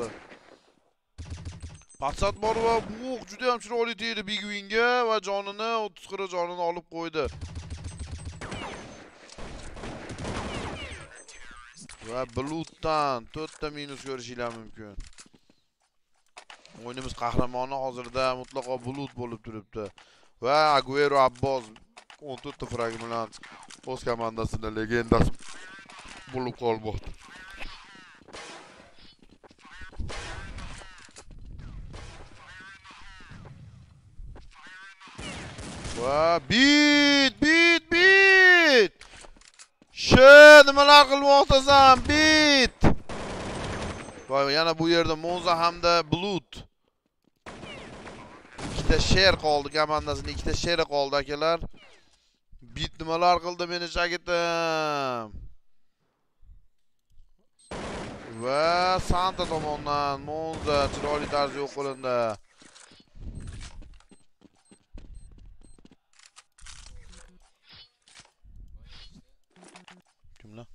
Patsat bor va bu juda ham chiroyli tegdi Big Wingga va jonini o'ttiz qirq jonini olib qo'ydi. Va Bulutdan to'rtta minus ko'rishingiz mumkin. O'yinimiz qahramoni hozirda mutlaqo Bulut bo'lib turibdi. Va Aguero Abbos o'n to'rtta frag bilan o'z komandasida legendasi bo'lib qolmoqda. Va bit, bit, bit. She, nimalar qilmoqdasan? Bit. Va yana bu yerda Monza hamda Blut. Ikkita sher qoldi, komandasining ikkita sheri qoldi akalar. Bit nimalar qildi meni shagitim. Va Santa tomonidan Monza chiroyli tarzda yo'q qilindi. Kimlar?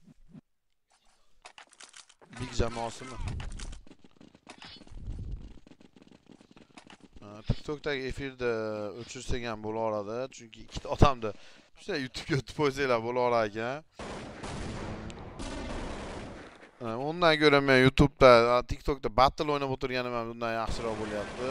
Big jamoasimi? TikTok'dagi efirda o'chirsak ham bo'laveradi, chunki ikkita odamni o'sha YouTube'ga o'tib qo'ysanglar bo'laverar ekan. Ondan ko'ra men YouTube'da, TikTok'da battle o'ynab o'tirganim ham bundan yaxshiroq bo'lyapti.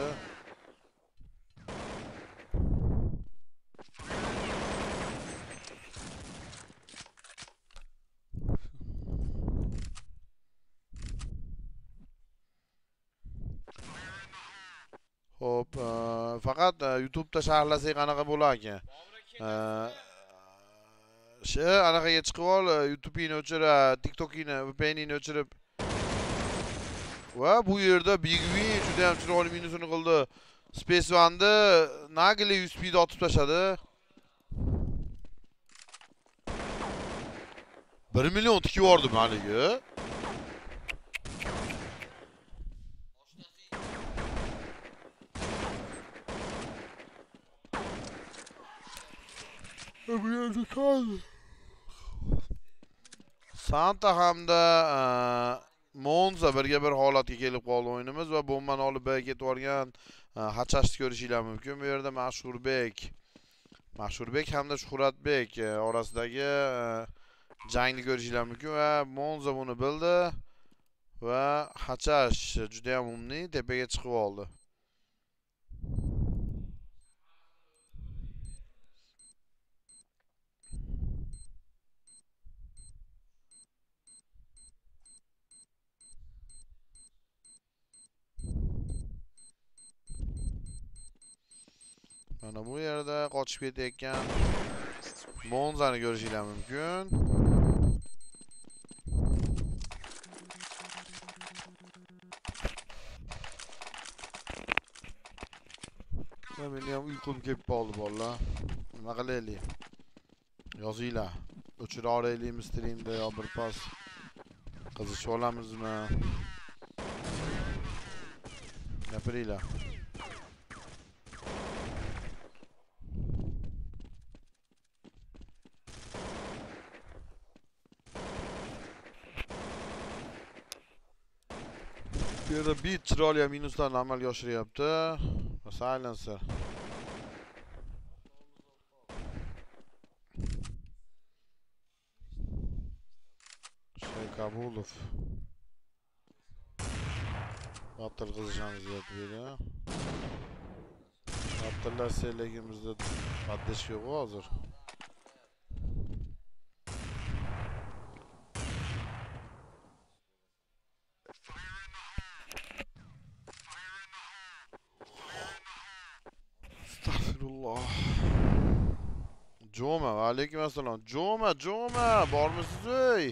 Hop, faqat YouTube'da sharhlasak qanaqa bo'lar ekan? She, anaqaga chiqib ol, YouTube'ini o'chirib, TikTok'ini, V P N'ini o'chirib. Va bu yerda Big Win juda ham chiroyli minusini qildi. Space One'ni nagli yuz speed otib tashladi. bir million tikib yubordim haligi. Bu yerda kaldı. Santa hamda Monza birga bir holatga kelib qoldi o'yinimiz va bombani olib B ketib olgan Hachashni ko'rishinglar mumkin. Bu yerda Mashhurbek, Mashhurbek hamda Shuhratbek orasidagi jangni ko'rishinglar mumkin va Monza buni bildi va Hachash juda ham umni tepaga chiqib oldi. Mana bu yerda qochib ketayotgan Monzani ko'rishinglar mumkin. Meni ham uyqum kelib qoldi bolalar. Nima qilaylik? Yozinglar. O'chira olaylikmi streamda yo bir pas qizishib olamizmi? Gapiringlar. Bu yerda bit chiroyli minuslarni amalga oshiryapti. Silencer. Kabulov. Battle qilishamiz deyapti. Battle'lar selagimizda qaddish yo'q hozir. Estağfurullah. Joma, alaykum assalom. Joma, Joma, bormisiz ey?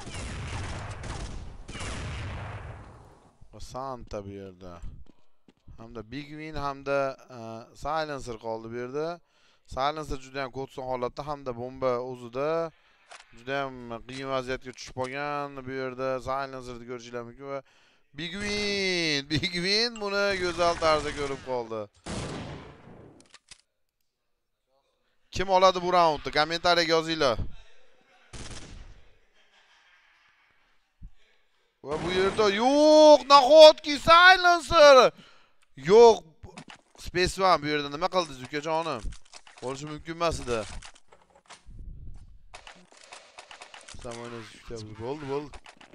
Santa bu yerda. Hamda Big Win hamda Silencer qoldi bu yerda. Silencer juda ham ko'tson holatda hamda bomba o'zida. Juda ham qiyin vaziyatga tushib qolgan bu yerda. Silencerni ko'rishinglar mumkin va Big Win, Big Win buni go'zal tarzda ko'rib qoldi. Kim oladi bu raundni? Kommentariyaga yozinglar. Va bu yerda yo'q, nahotki Silencer. Yo'q. Space One bu yerda nima qildingiz ukajonim? Bo'lishi mumkin emas edi. Samolyot tushdi. Bo'ldi, bo'ldi.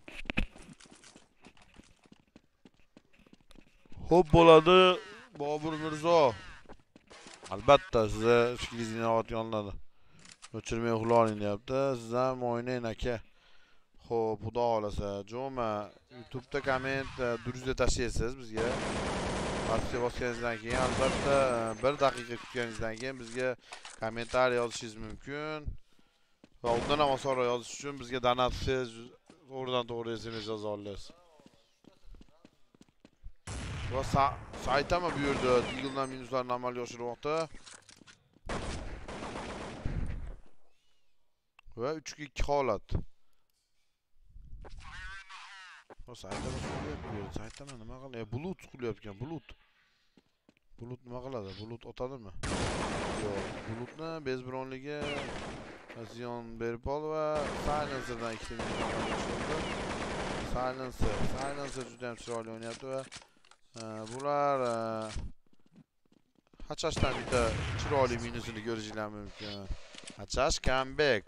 Xo'p bo'ladi, Bobur Mirzo. Albatta sizga fikringizni inovatga o'chirmay uxlaring deyapti. Siz ham o'ynang aka. Xo'p, xudo xolasa, Joma YouTube'da komment duruzda tashlaysiz bizga. Pastga bosganingizdan keyin albatta bir daqiqa kutganingizdan keyin bizga kommentariy yozishingiz mumkin. Va undan ham osonroq yozish uchun bizga donatsiz to'g'ridan to'g'ri S M S yoza olasiz. Va sayt ham bu yerda Deagle'dan minuslarni amalga oshirmoqda. Va uch ga ikki holat. O saytda nima qilyapti? Saytda nima qilyapti? Bulut qilyapti, bulut. Bulut nima qiladi? Bulut otadimi? Yo'q. Bulutni bezbronligi Zion berib ol va Silencer'dan ikkita minus oldi. Silencer, Silencer juda ham chiroyli o'ynayapti va bular Hachashdan bitta chiroyli minusini ko'rishingiz mumkin. Hachash comeback.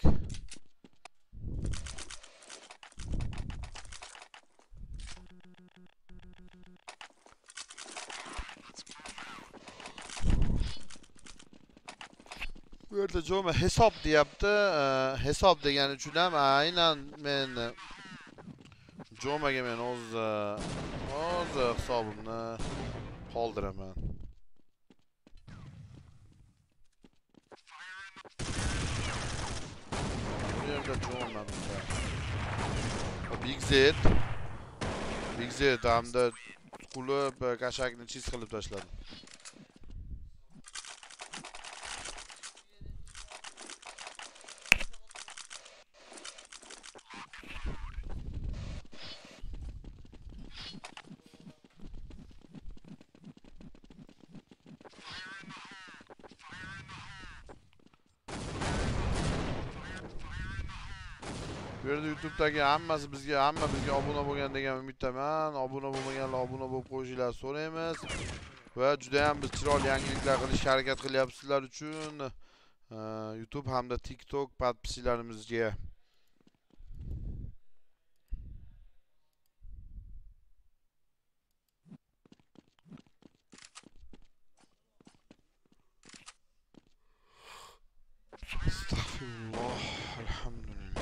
Bu yerda Joma hisob deyapti. Hisob degani uchun ham aynan men Jomaga men o'z o'z hisobimni qoldiraman. Bu yerda Joma Big Z Big Z hamda qulib kashakni chiz qilib tashladi. Bu yerda YouTube'dagi hammasi bizga, hamma bizga obuna bo'lgan degan umiddaman. Obuna bo'lmaganlar obuna bo'lib qo'yishingizni so'raymiz. Va juda ham biz chiroyli yangiliklar qilishga harakat qilyapmiz sizlar uchun. YouTube hamda TikTok podpischalarimizga. Estağfurullah, elhamdülillah.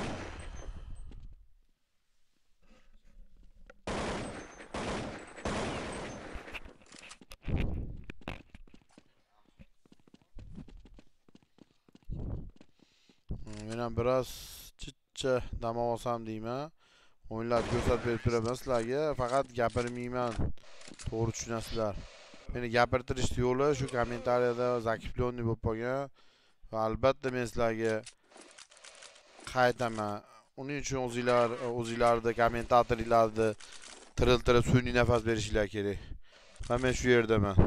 Men ham biroz chicha dam olsam deyman. O'yinlarni ko'rsatib berib turaman sizlarga, faqat gapirmayman. To'g'ri tushunasizlar. Meni gapirtirish yo'li shu kommentariyada zakiflonni bo'lib qolgan. Va albatta men sizlarga qaytaman. Uning uchun o'zinglar, o'zinglarni kommentatorlarni tiriltirib sun'iy nafas berishinglar kerak. Va men shu yerdaman.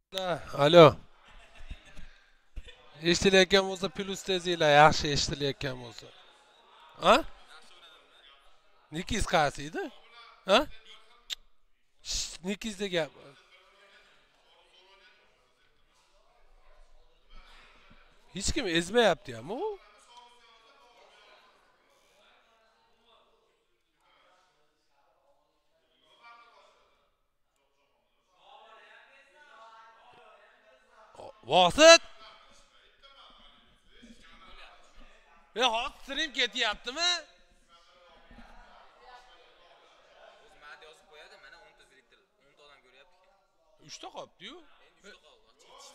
Alo. Eshitilayotgan bo'lsa plus tezinglar, yaxshi eshitilayotgan bo'lsa. Ha? Nikiz qaysi edi? Ha? Nikizda gap. Hech kim ezmayapti ham u. Vosit! E, hozir stream ketyaptimi? O'zi mayda yozib qo'yadi, mana o'nta zritelь, o'nta odam ko'ryapti. uchta qolibdi-yu. Endi uchta qoldi.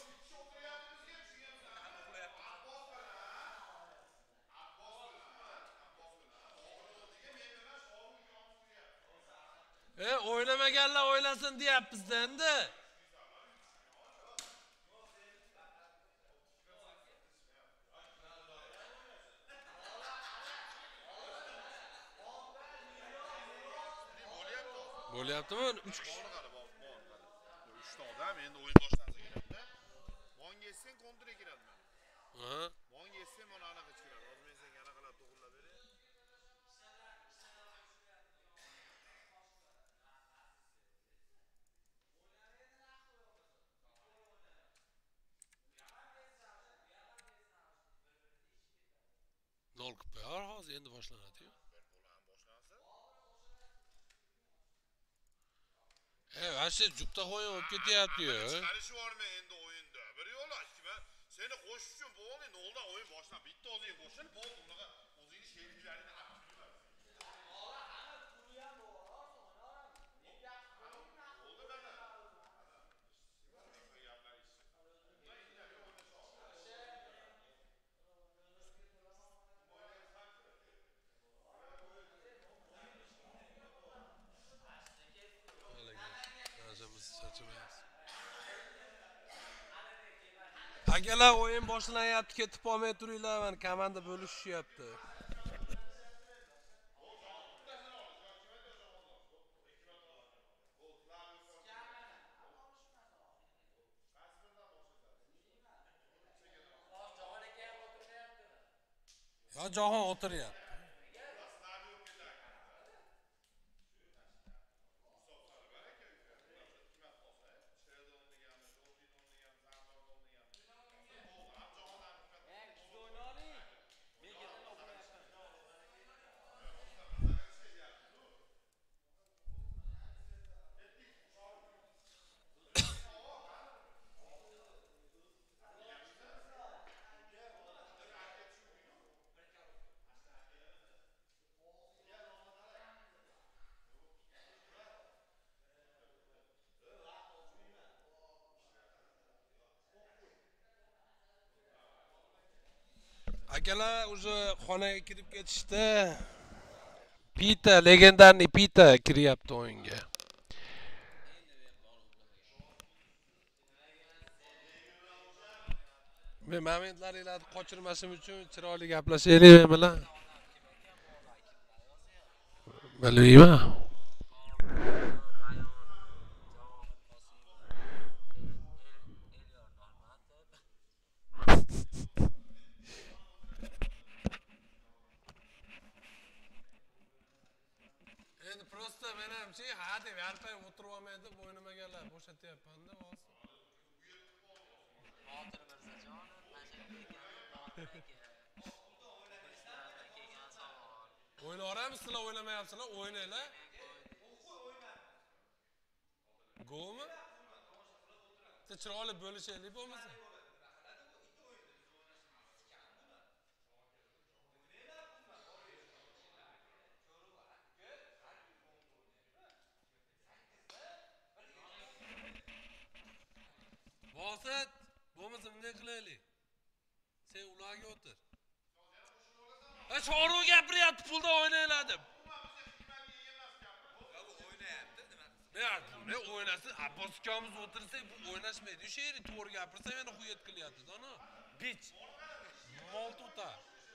E, o'ynamaganlar o'ynasin deyapmiz-da endi. Bo'lyaptimi? uch kishi. uchta odam endi o'yin boshlansa kerakda. Bonga yetsang kontrga kiradi mana. Ha. Bonga yetsang mana anaqa chiqadi. Hozir men senga anaqalar to'g'irlab beray. nol qilib qo'yar hozir endi boshlanadi-yu. E, vashi jupta o'yin bo'lib ketyapti-yu. Chiqarishi bormi endi o'yinda? Bir yo'l ochma. Seni qo'shish uchun bo'ldi, noldan o'yin boshlan. Bitta o'zing qo'shil, bo'ldi. Unaqa o'zingni sheriklarini Akalar o'yin boshlanyapti, ketib olmay turinglar, mana komanda bo'lishyapti. Ya Jahon o'tiryapti. Akalar уже xonaga kirib ketishdi. Pita, legendarniy Pita kiryapti o'yinga. Men momentlaringlarni qochirmasim uchun chiroyli gaplashaylik men bilan. Bilmayman. Endi prosta men ham chi, ha deb yarpay o'tirib olmaydi, o'ynamaganlar bo'shatyapman-da hozir. O'ynaramizlar, o'ynamayapsizlar, o'ynanglar. Go'mi? Siz chiroyli bo'lishaylik bo'lmasa. Vosit, bo'lmasa bunday qilaylik. Sen ularga o'tir. Ha, chorva gapiryapti, pulda o'ynaylar deb. Ne oynasın? Abbas ukamız otursa bu oynashmaydi. Shu yerda to'g'ri gapirsa meni xuyet qilyapti, ana. Bich. Mol tuta.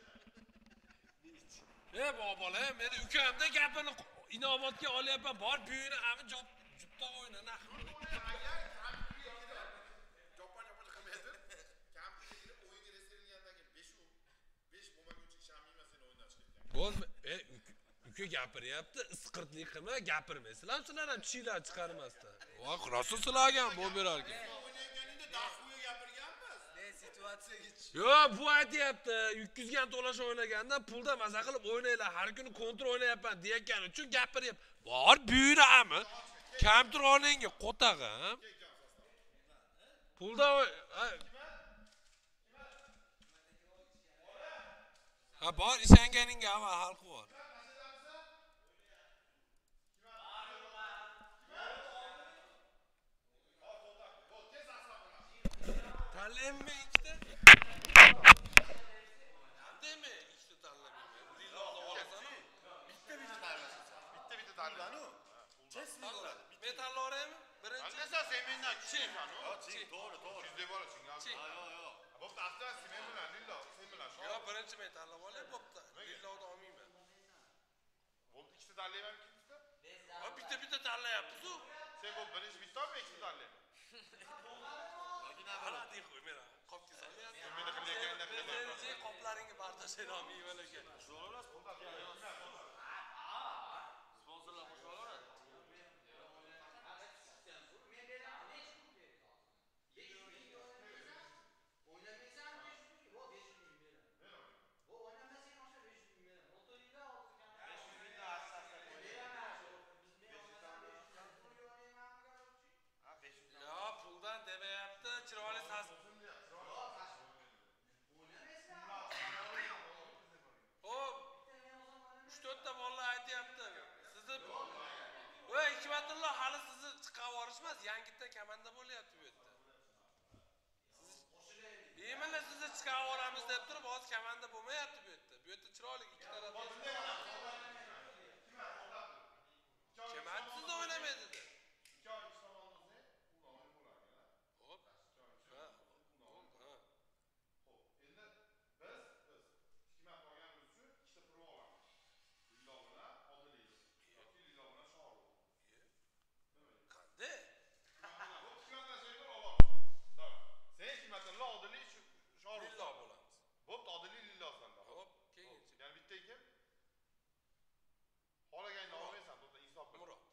E bobola, meni ukamda gapini inobatga olyapman. Bor, buyini ham jupta o'yna. uka gapiryapti, isqirtlik qilma, gapirmaysizlar, sizlar ham tishinglarni chiqarmasdan. Voy, rosa sizlarga ham bo'l berarkan. O'ynayotganingda daxuya gapirganmiz. Men situatsiyaga tush. Yo, bu aytyapti, yukizgan to'lash o'ynaganda pulda maza qilib o'ynaylar, har kuni kontrol o'ynayapman deyotgani uchun gapiryapti. Bor, buyurami? Kamturoningga qo'tag'im. Pulda ha bor, ishonganingga avval hal qilib. Tanlaymi ikkita? Demi ikkita tanlamayman. Lillohni olasan-ku. Bitta bitta tanlasin. Bitta bitta tanlanu. Tanla. Men tanlayveraymi? Birinchi. Tanlasa sen mendan kuchlisan. Chi. To'g'ri, to'g'ri. Sizda bor chingal. Chi. Ha, yo'q, yo'q. Bo'pti, asta sen bilan Lillo, sen bilan shu. Yo, birinchi men tanlab olay, bo'pti. Lillohni olmayman. Bo'pti, ikkita tanlayman ikkita. Ha, bitta bitta tanlayapsiz-ku. Sen bu birinchi bittami, ikkita tanlayman. Hala deb qo'y, meni qopga solyapti. Meni qilayotganingda qilaman. Sen qoplaringga bardosh ela olmayman ekan. Yo, puldan demayapti, chiroyli sas. Hop. uch to'rtta bolalar aytyapti. Sizni voy Hikmatullo hali sizni chiqarib yuborishmas, yangitda komanda bo'lyapti bu yerda. Siz Imilla sizni chiqarib yuboramiz deb turib, hozir komanda bo'lmayapti bu yerda. Bu yerda chiroyli ikki taraf. Kim aytdi sizni o'ynamaydi dedi. Hop. Ha. Ha. Qanday? Sen hikmatilla odiliy shu shoru. Lillo bo'lamiz. Bo'pti, odiliy Lillo sanda. Hop, keyinchi. Yana bitta ekan. Xohlaganingni olmaysan, to'g'ri, insof qil. Murod.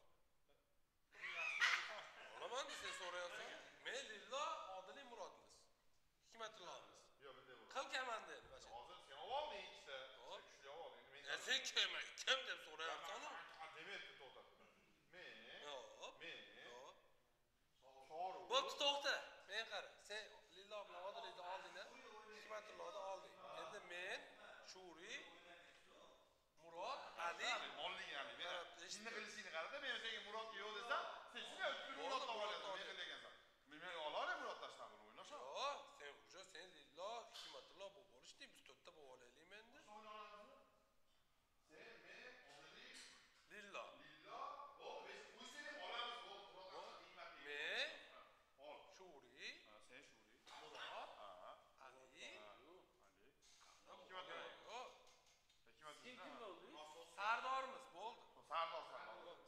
Olaman desa so'rayapsan. Men Lillo, Odiliy Murodmiz. Hikmatullohmiz. Yo'q, bunday bo'ldi. Qil komanda endi mana. Hozir sen olding ikkita. Hop. Kuchli olding. Men Ya sen kim? Kim deb so'rayapsan-ku? demayapti to'xta. Men, Hop. men Hop. shoru. Bo'pti, to'xta. Men qara. Sen Lillo bilan Odiliyni olding-a? Hikmatullohni olding. Endi men, Shuri, Murod, Ali. Olding yani. Men Qarab, ishni qilishingni qarada, men senga Murod yo'q desam, sen shuni o'tib Murod topolasan, men qilagansan. Men men ololay Murod tashlab o'ynasham. Yo'q, sen o'sha sen Lillo, Hikmatullo bo'lib olishding. Biz to'rtta bo'lib olaylikmi endi? Lillo. Men, Shuri, Murod, Ali. Yo'q. Sardorimiz bo'ldi. Sardor, Sardor.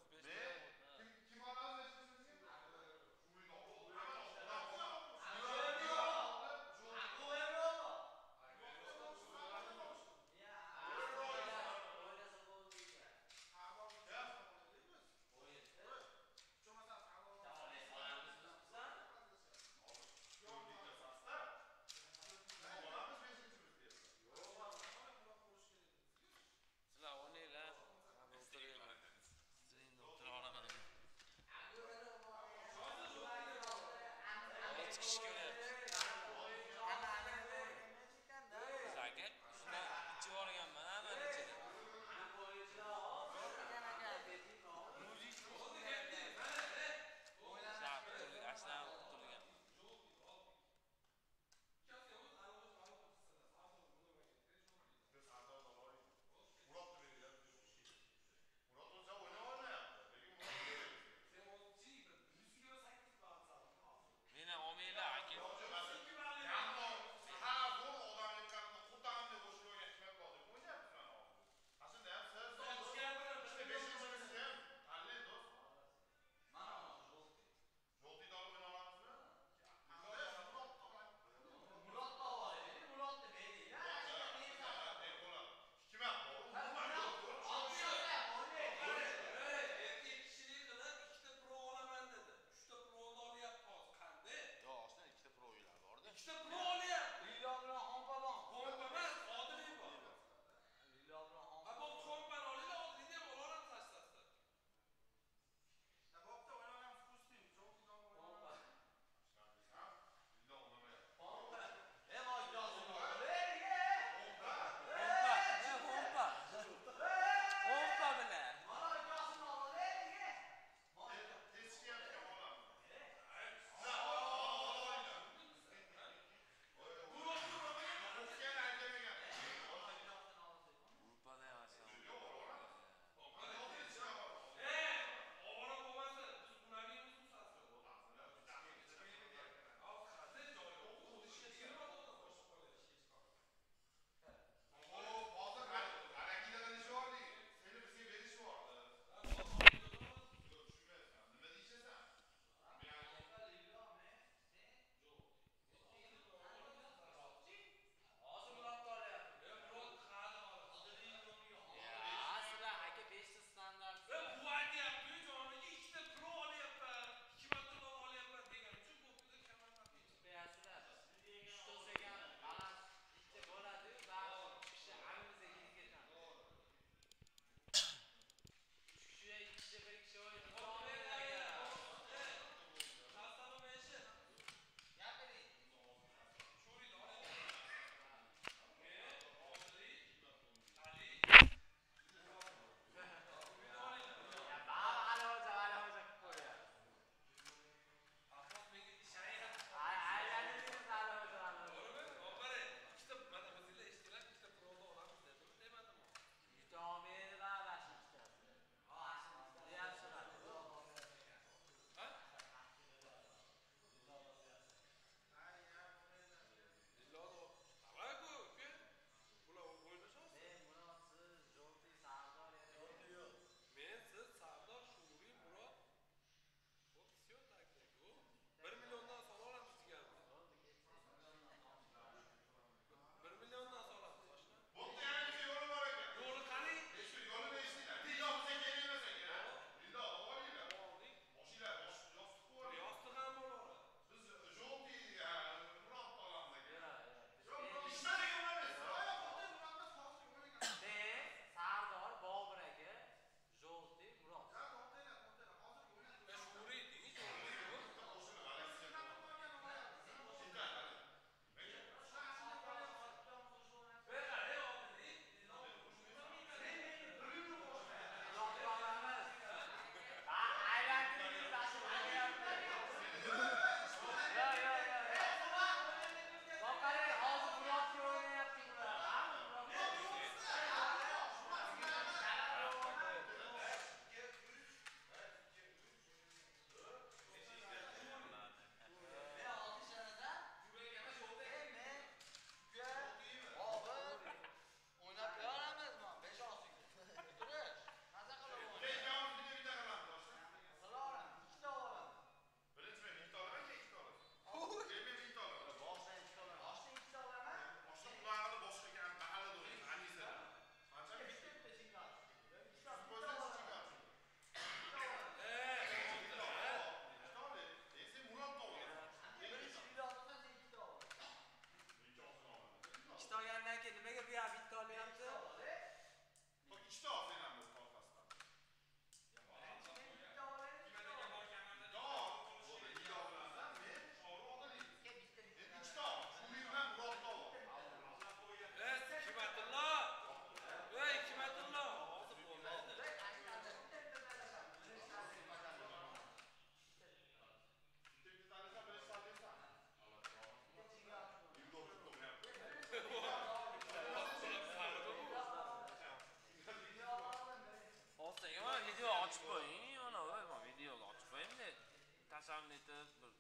Olsa ama video açıp qo'ying, ana voy, men videoni ochib qo'ying-da. Tasavvur etib bir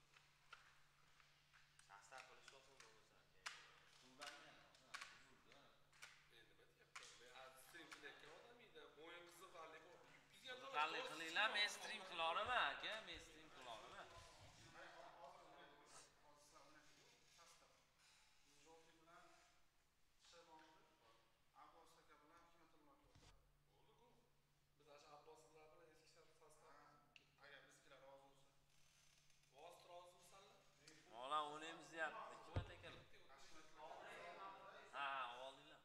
Sasta qilish to'g'ri bo'lsa. qiziqarli qilinglar, men stream qila olaman aka, men stream qila olaman. Mola o'ynaymiz deyapti. Kim atakanlar? Ha, oldinglar.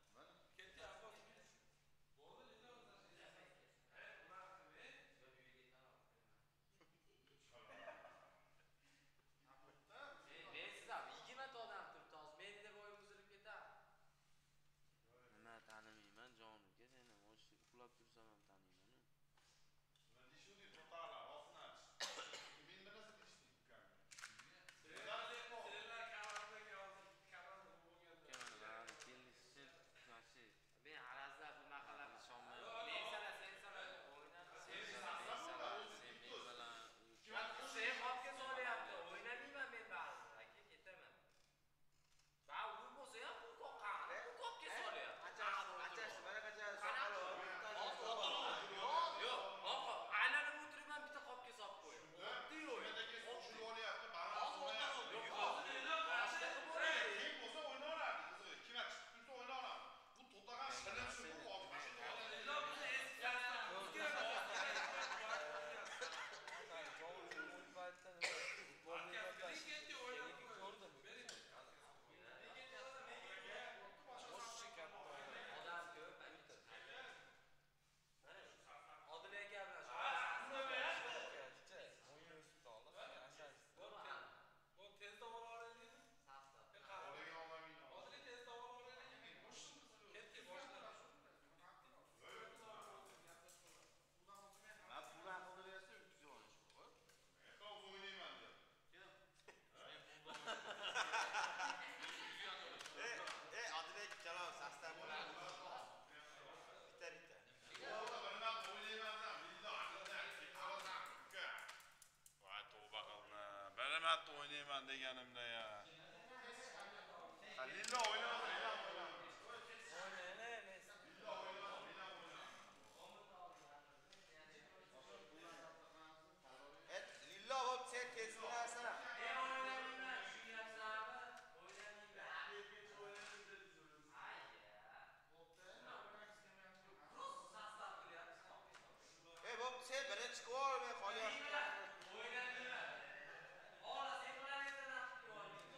Mensiz ham yigirma ta odam turibdi hozir. Meni deb o'yin buzilib ketadi. Nima tanimayman jonim-ga, seni moshga uxlab tursam ham taniyman. Nima deyishdi, to'talar, osini ach. Men bir narsa deyishdi ukam. Kamera kelishib, yoshi Men arazlab nima qilaman? ishonmayman. Men sana, sen sana o'ynab. Sen bilan, sen bilan Sen xotga solyapti. O'ynamayman men baribir. Aka ketaman. Ba u bo'lsa ham bu qoqqani. Bu qopga solyapti. Achasi, mana qacha Qanaqa? soqol. Yo'q, oqa, aylanib o'tiribman, bitta qopga solib qo'yaman. Oddiy o'yin. Nimadagi qo'shib olyapti, balans o'ynayapti. Yo'q, hozir boshqa bo'ladi. Kim bo'lsa o'yna olardi, qiziq. Kim chiqib tursa o'yna oladi. Bu to'tagan shirin shu bu hozir mana shu Odam ko'p. Odil aka bilan Oraga olmayman. Men puldan qilaversa o'tkazib olish. Eto o'ynayman deb. Ey, ey, Odilbek kalom sasdan bilan. Bitta bitta. Yo'q, bilmam o'ynayman deb. Bildi aqldan ketasan uka. Voy tavba qilma. Bir marta o'ynayman deganimda ya. Lilla o'ynayman. Et, lillo bo'lib sen keskinasana. men o'ynamayman, tushunyapsanmi? O'ynamayman. Ey, bo'p sen birinchi qilib ol, men qolyapman. O'ynamayman. Ola sen bilan ertadan qilib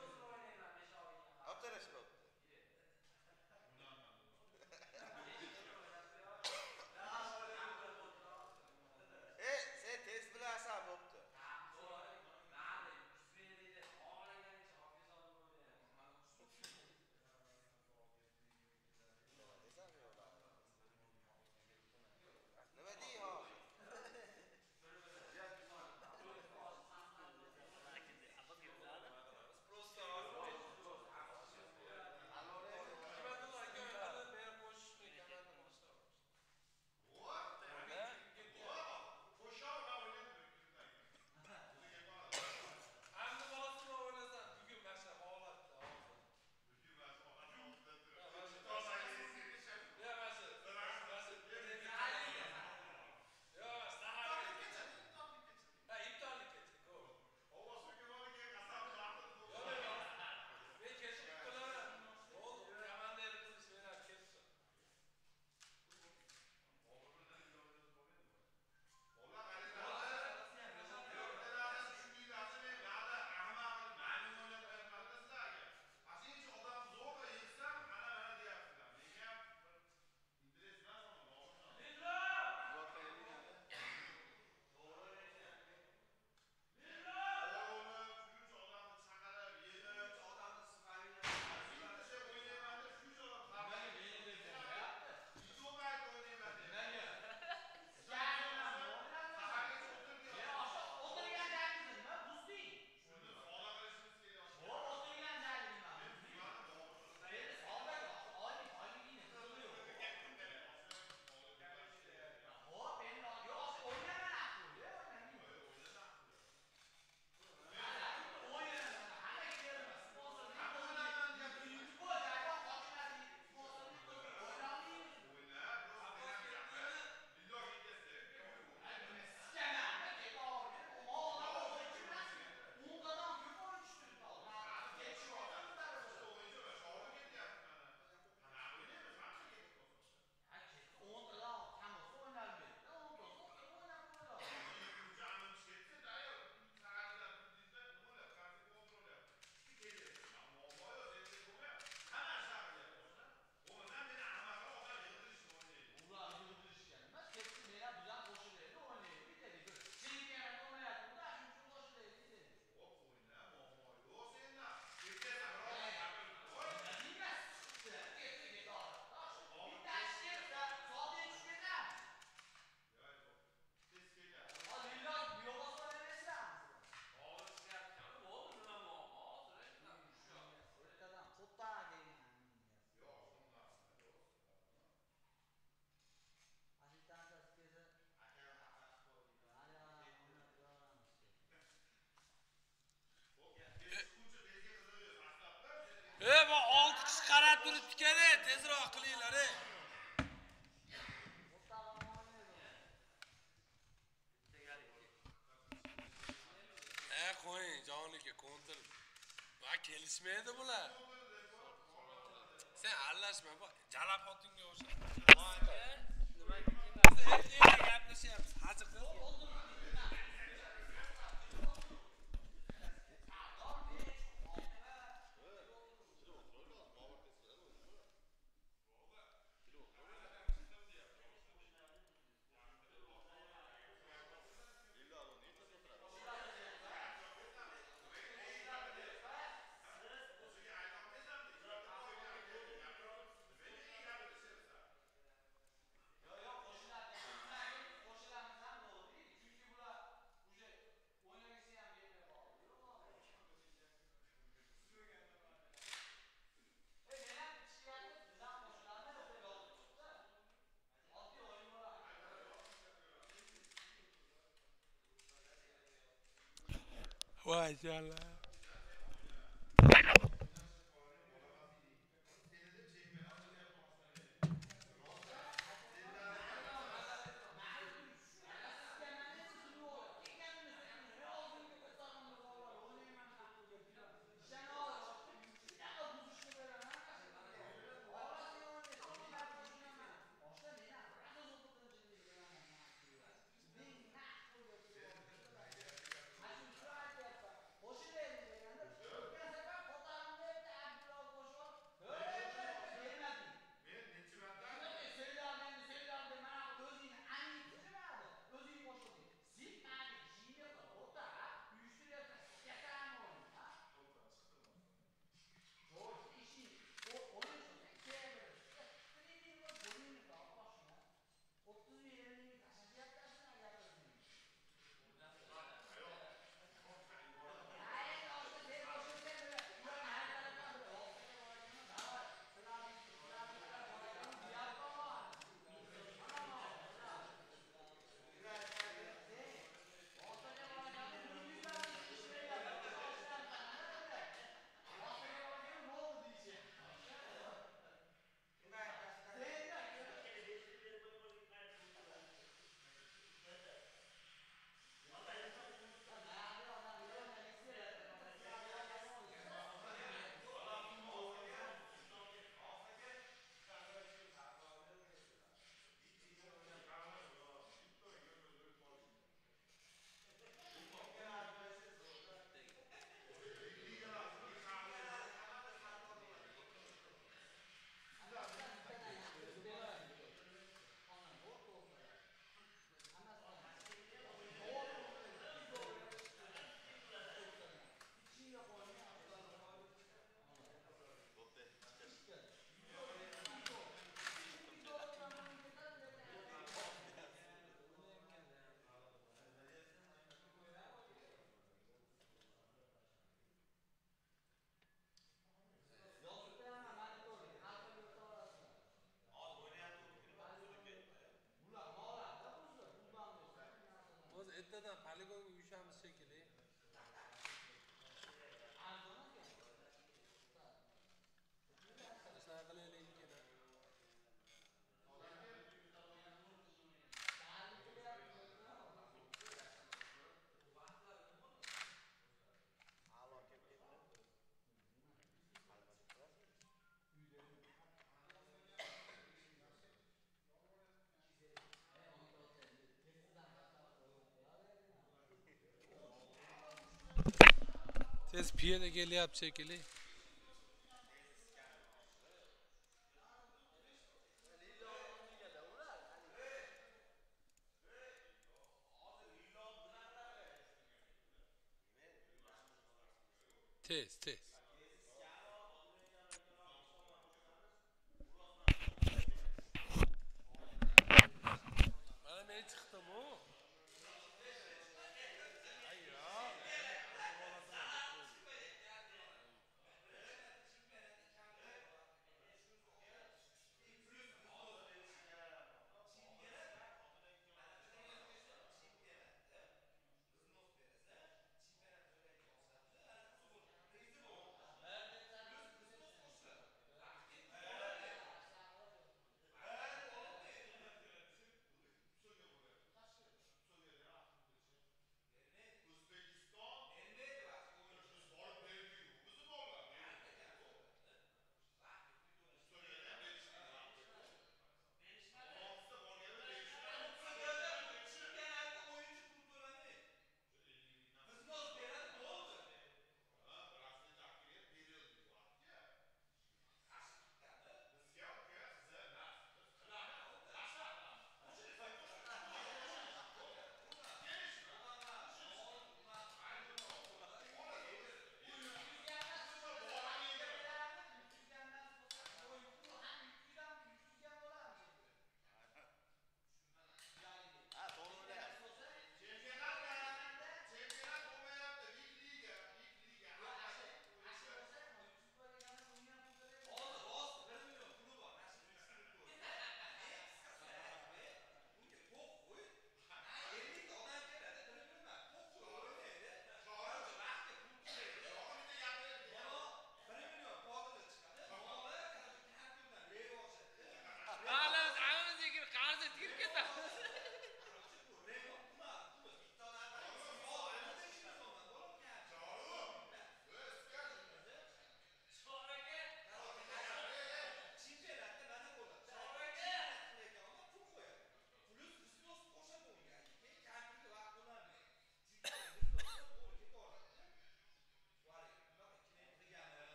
turibdi-kan, tezroq qilinglar. ey. Ha, qo'ying, joniki kontr. Va kelishmaydi bular. Sen aralashma, bu jalab xotinga o'sha. Nimaga gaplashyapmiz? Haziqda. Voy jalla. O'zi ertadan poligonga uyushamiz shekilli. Shunaqa qilaylik kerak. Tez piyada kelyapti shekilli. Tez, tez. Mana men chiqdim-ku.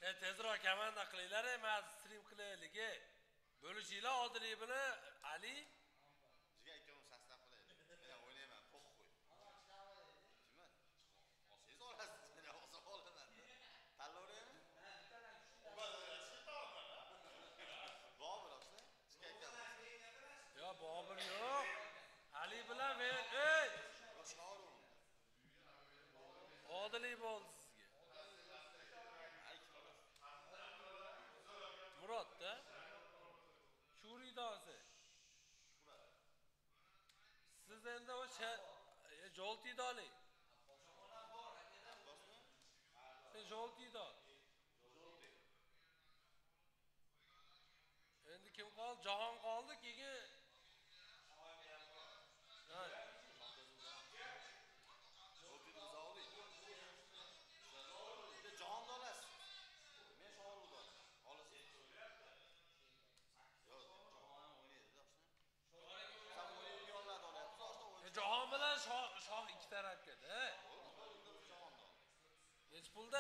E tezroq komanda qilinglar, men stream qilaylik. Bo'lishinglar Odiliy bilan Ali. Bizga ikkovimiz sastav qilaylik. Men o'ynayman, pokhoy. Tushunmading? Siz olasiz, men o'zim olaman. Tanlaveraymi? Bobur o'xshay. Bizga ikkovimiz. Yo, Bobur yo'q. Ali bilan men, ey! Odiliy bo'ldi sizga. Murodda. Shuridosi. Siz endi o'sha joltiyni oling. Sen joltiyni ol. Endi kim qoldi? Jahon qoldi, keyin Jahonni olasiz. Men Shohruxni olaman. Olasiz. Yo'q, Jahon o'ynaydi-da, o'shani. Sen o'ynaydiganlarni olyapsiz, oshda o'ynaysiz. Jahon bilan shoh shoh ikki tarafga-da. Nech pulda?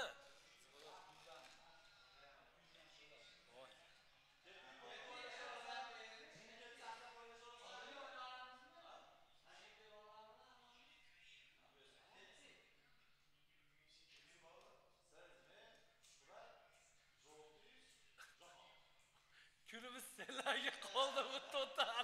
Kunimiz senlarga qoldi bu to'tal.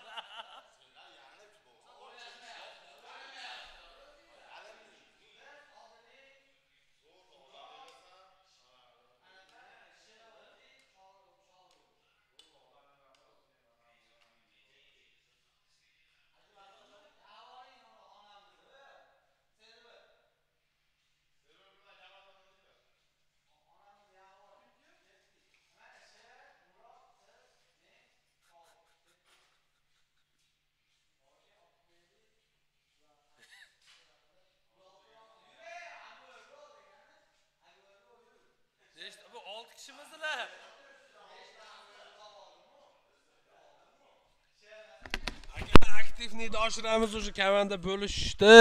Nechta bu olti kishimizlar. Agar aktivni oshiramiz o'sha komanda bo'lishdi.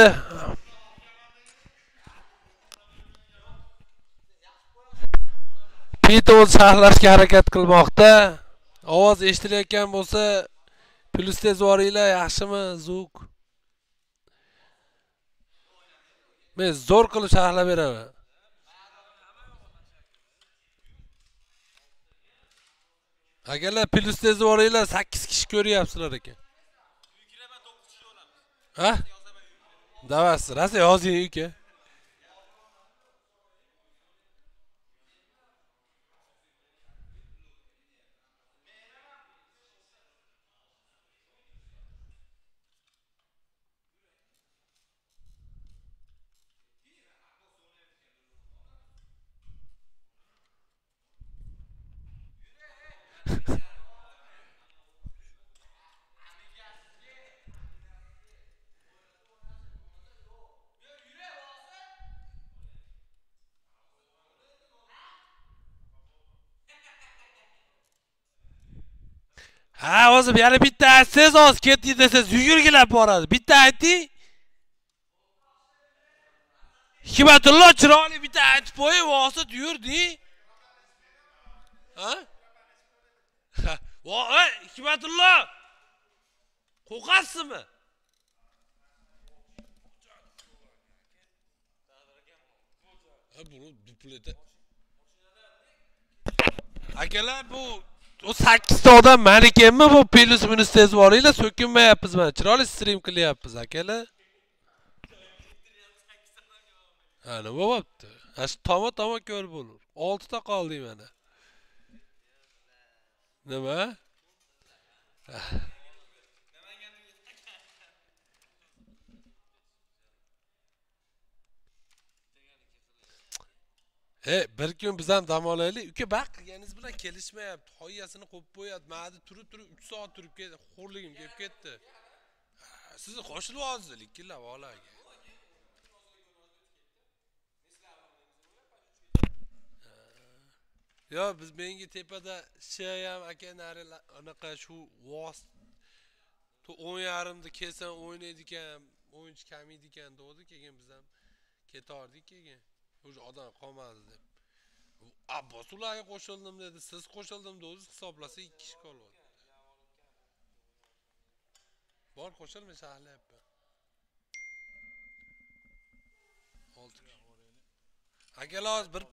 Pitol sharhlashga harakat qilmoqda. Ovoz eshitilayotgan bo'lsa, plyus tez boringlar, yaxshimi? Zvuk. Men zo'r qilib sharhlab beraman. Agarlar plyus tez boringlar, sakkiz kishi ko'ryapsizlar ekan. Ha? Davas, rasa yozing uka. Ha, hozir yana bitta aytsangiz, hozir ketdi desangiz yugurgilab boradi. Bitta ayting. Hikmatullo chiroyli bitta aytib qo'yib, hozir yurding. Ha? Voy, Hikmatullo. Qo'rqasizmi? Ha, buni dupleta. Akalar bu o sakkiz ta odam men ekanmi bu plyus minus tez boringlar, so'kinmayapmiz mana. Chiroyli stream qilyapmiz akalar. Ha, nima bo'pti? Ha, shu toma-toma ko'r bo'lur. olti ta qoldik mana. Nima? He, bir kun biz ham dam olaylik. Uka baq qilganingiz bilan kelishmayapti. Hoyasini qo'yib qo'yadi. Ma'da turib turib uch soat turib ketdi. Xo'rligim kelib ketdi. Sizni qo'shilib olasiz, ikkilab olaga. Yo, biz menga tepada shayam aka nari anaqa shu vos to o'n yarimda kelsan o'ynaydi ekan, o'yinchi kamiydi ekan degdi, keyin biz ham ketardik keyin. O'sha odam qolmadi deb. Abbos ularga qo'shildim dedi. Siz qo'shildim dedi. O'zi hisoblasa ikki kishi qolyapti. Bor qo'shilma shahlayapman. olti kishi. Akalar bir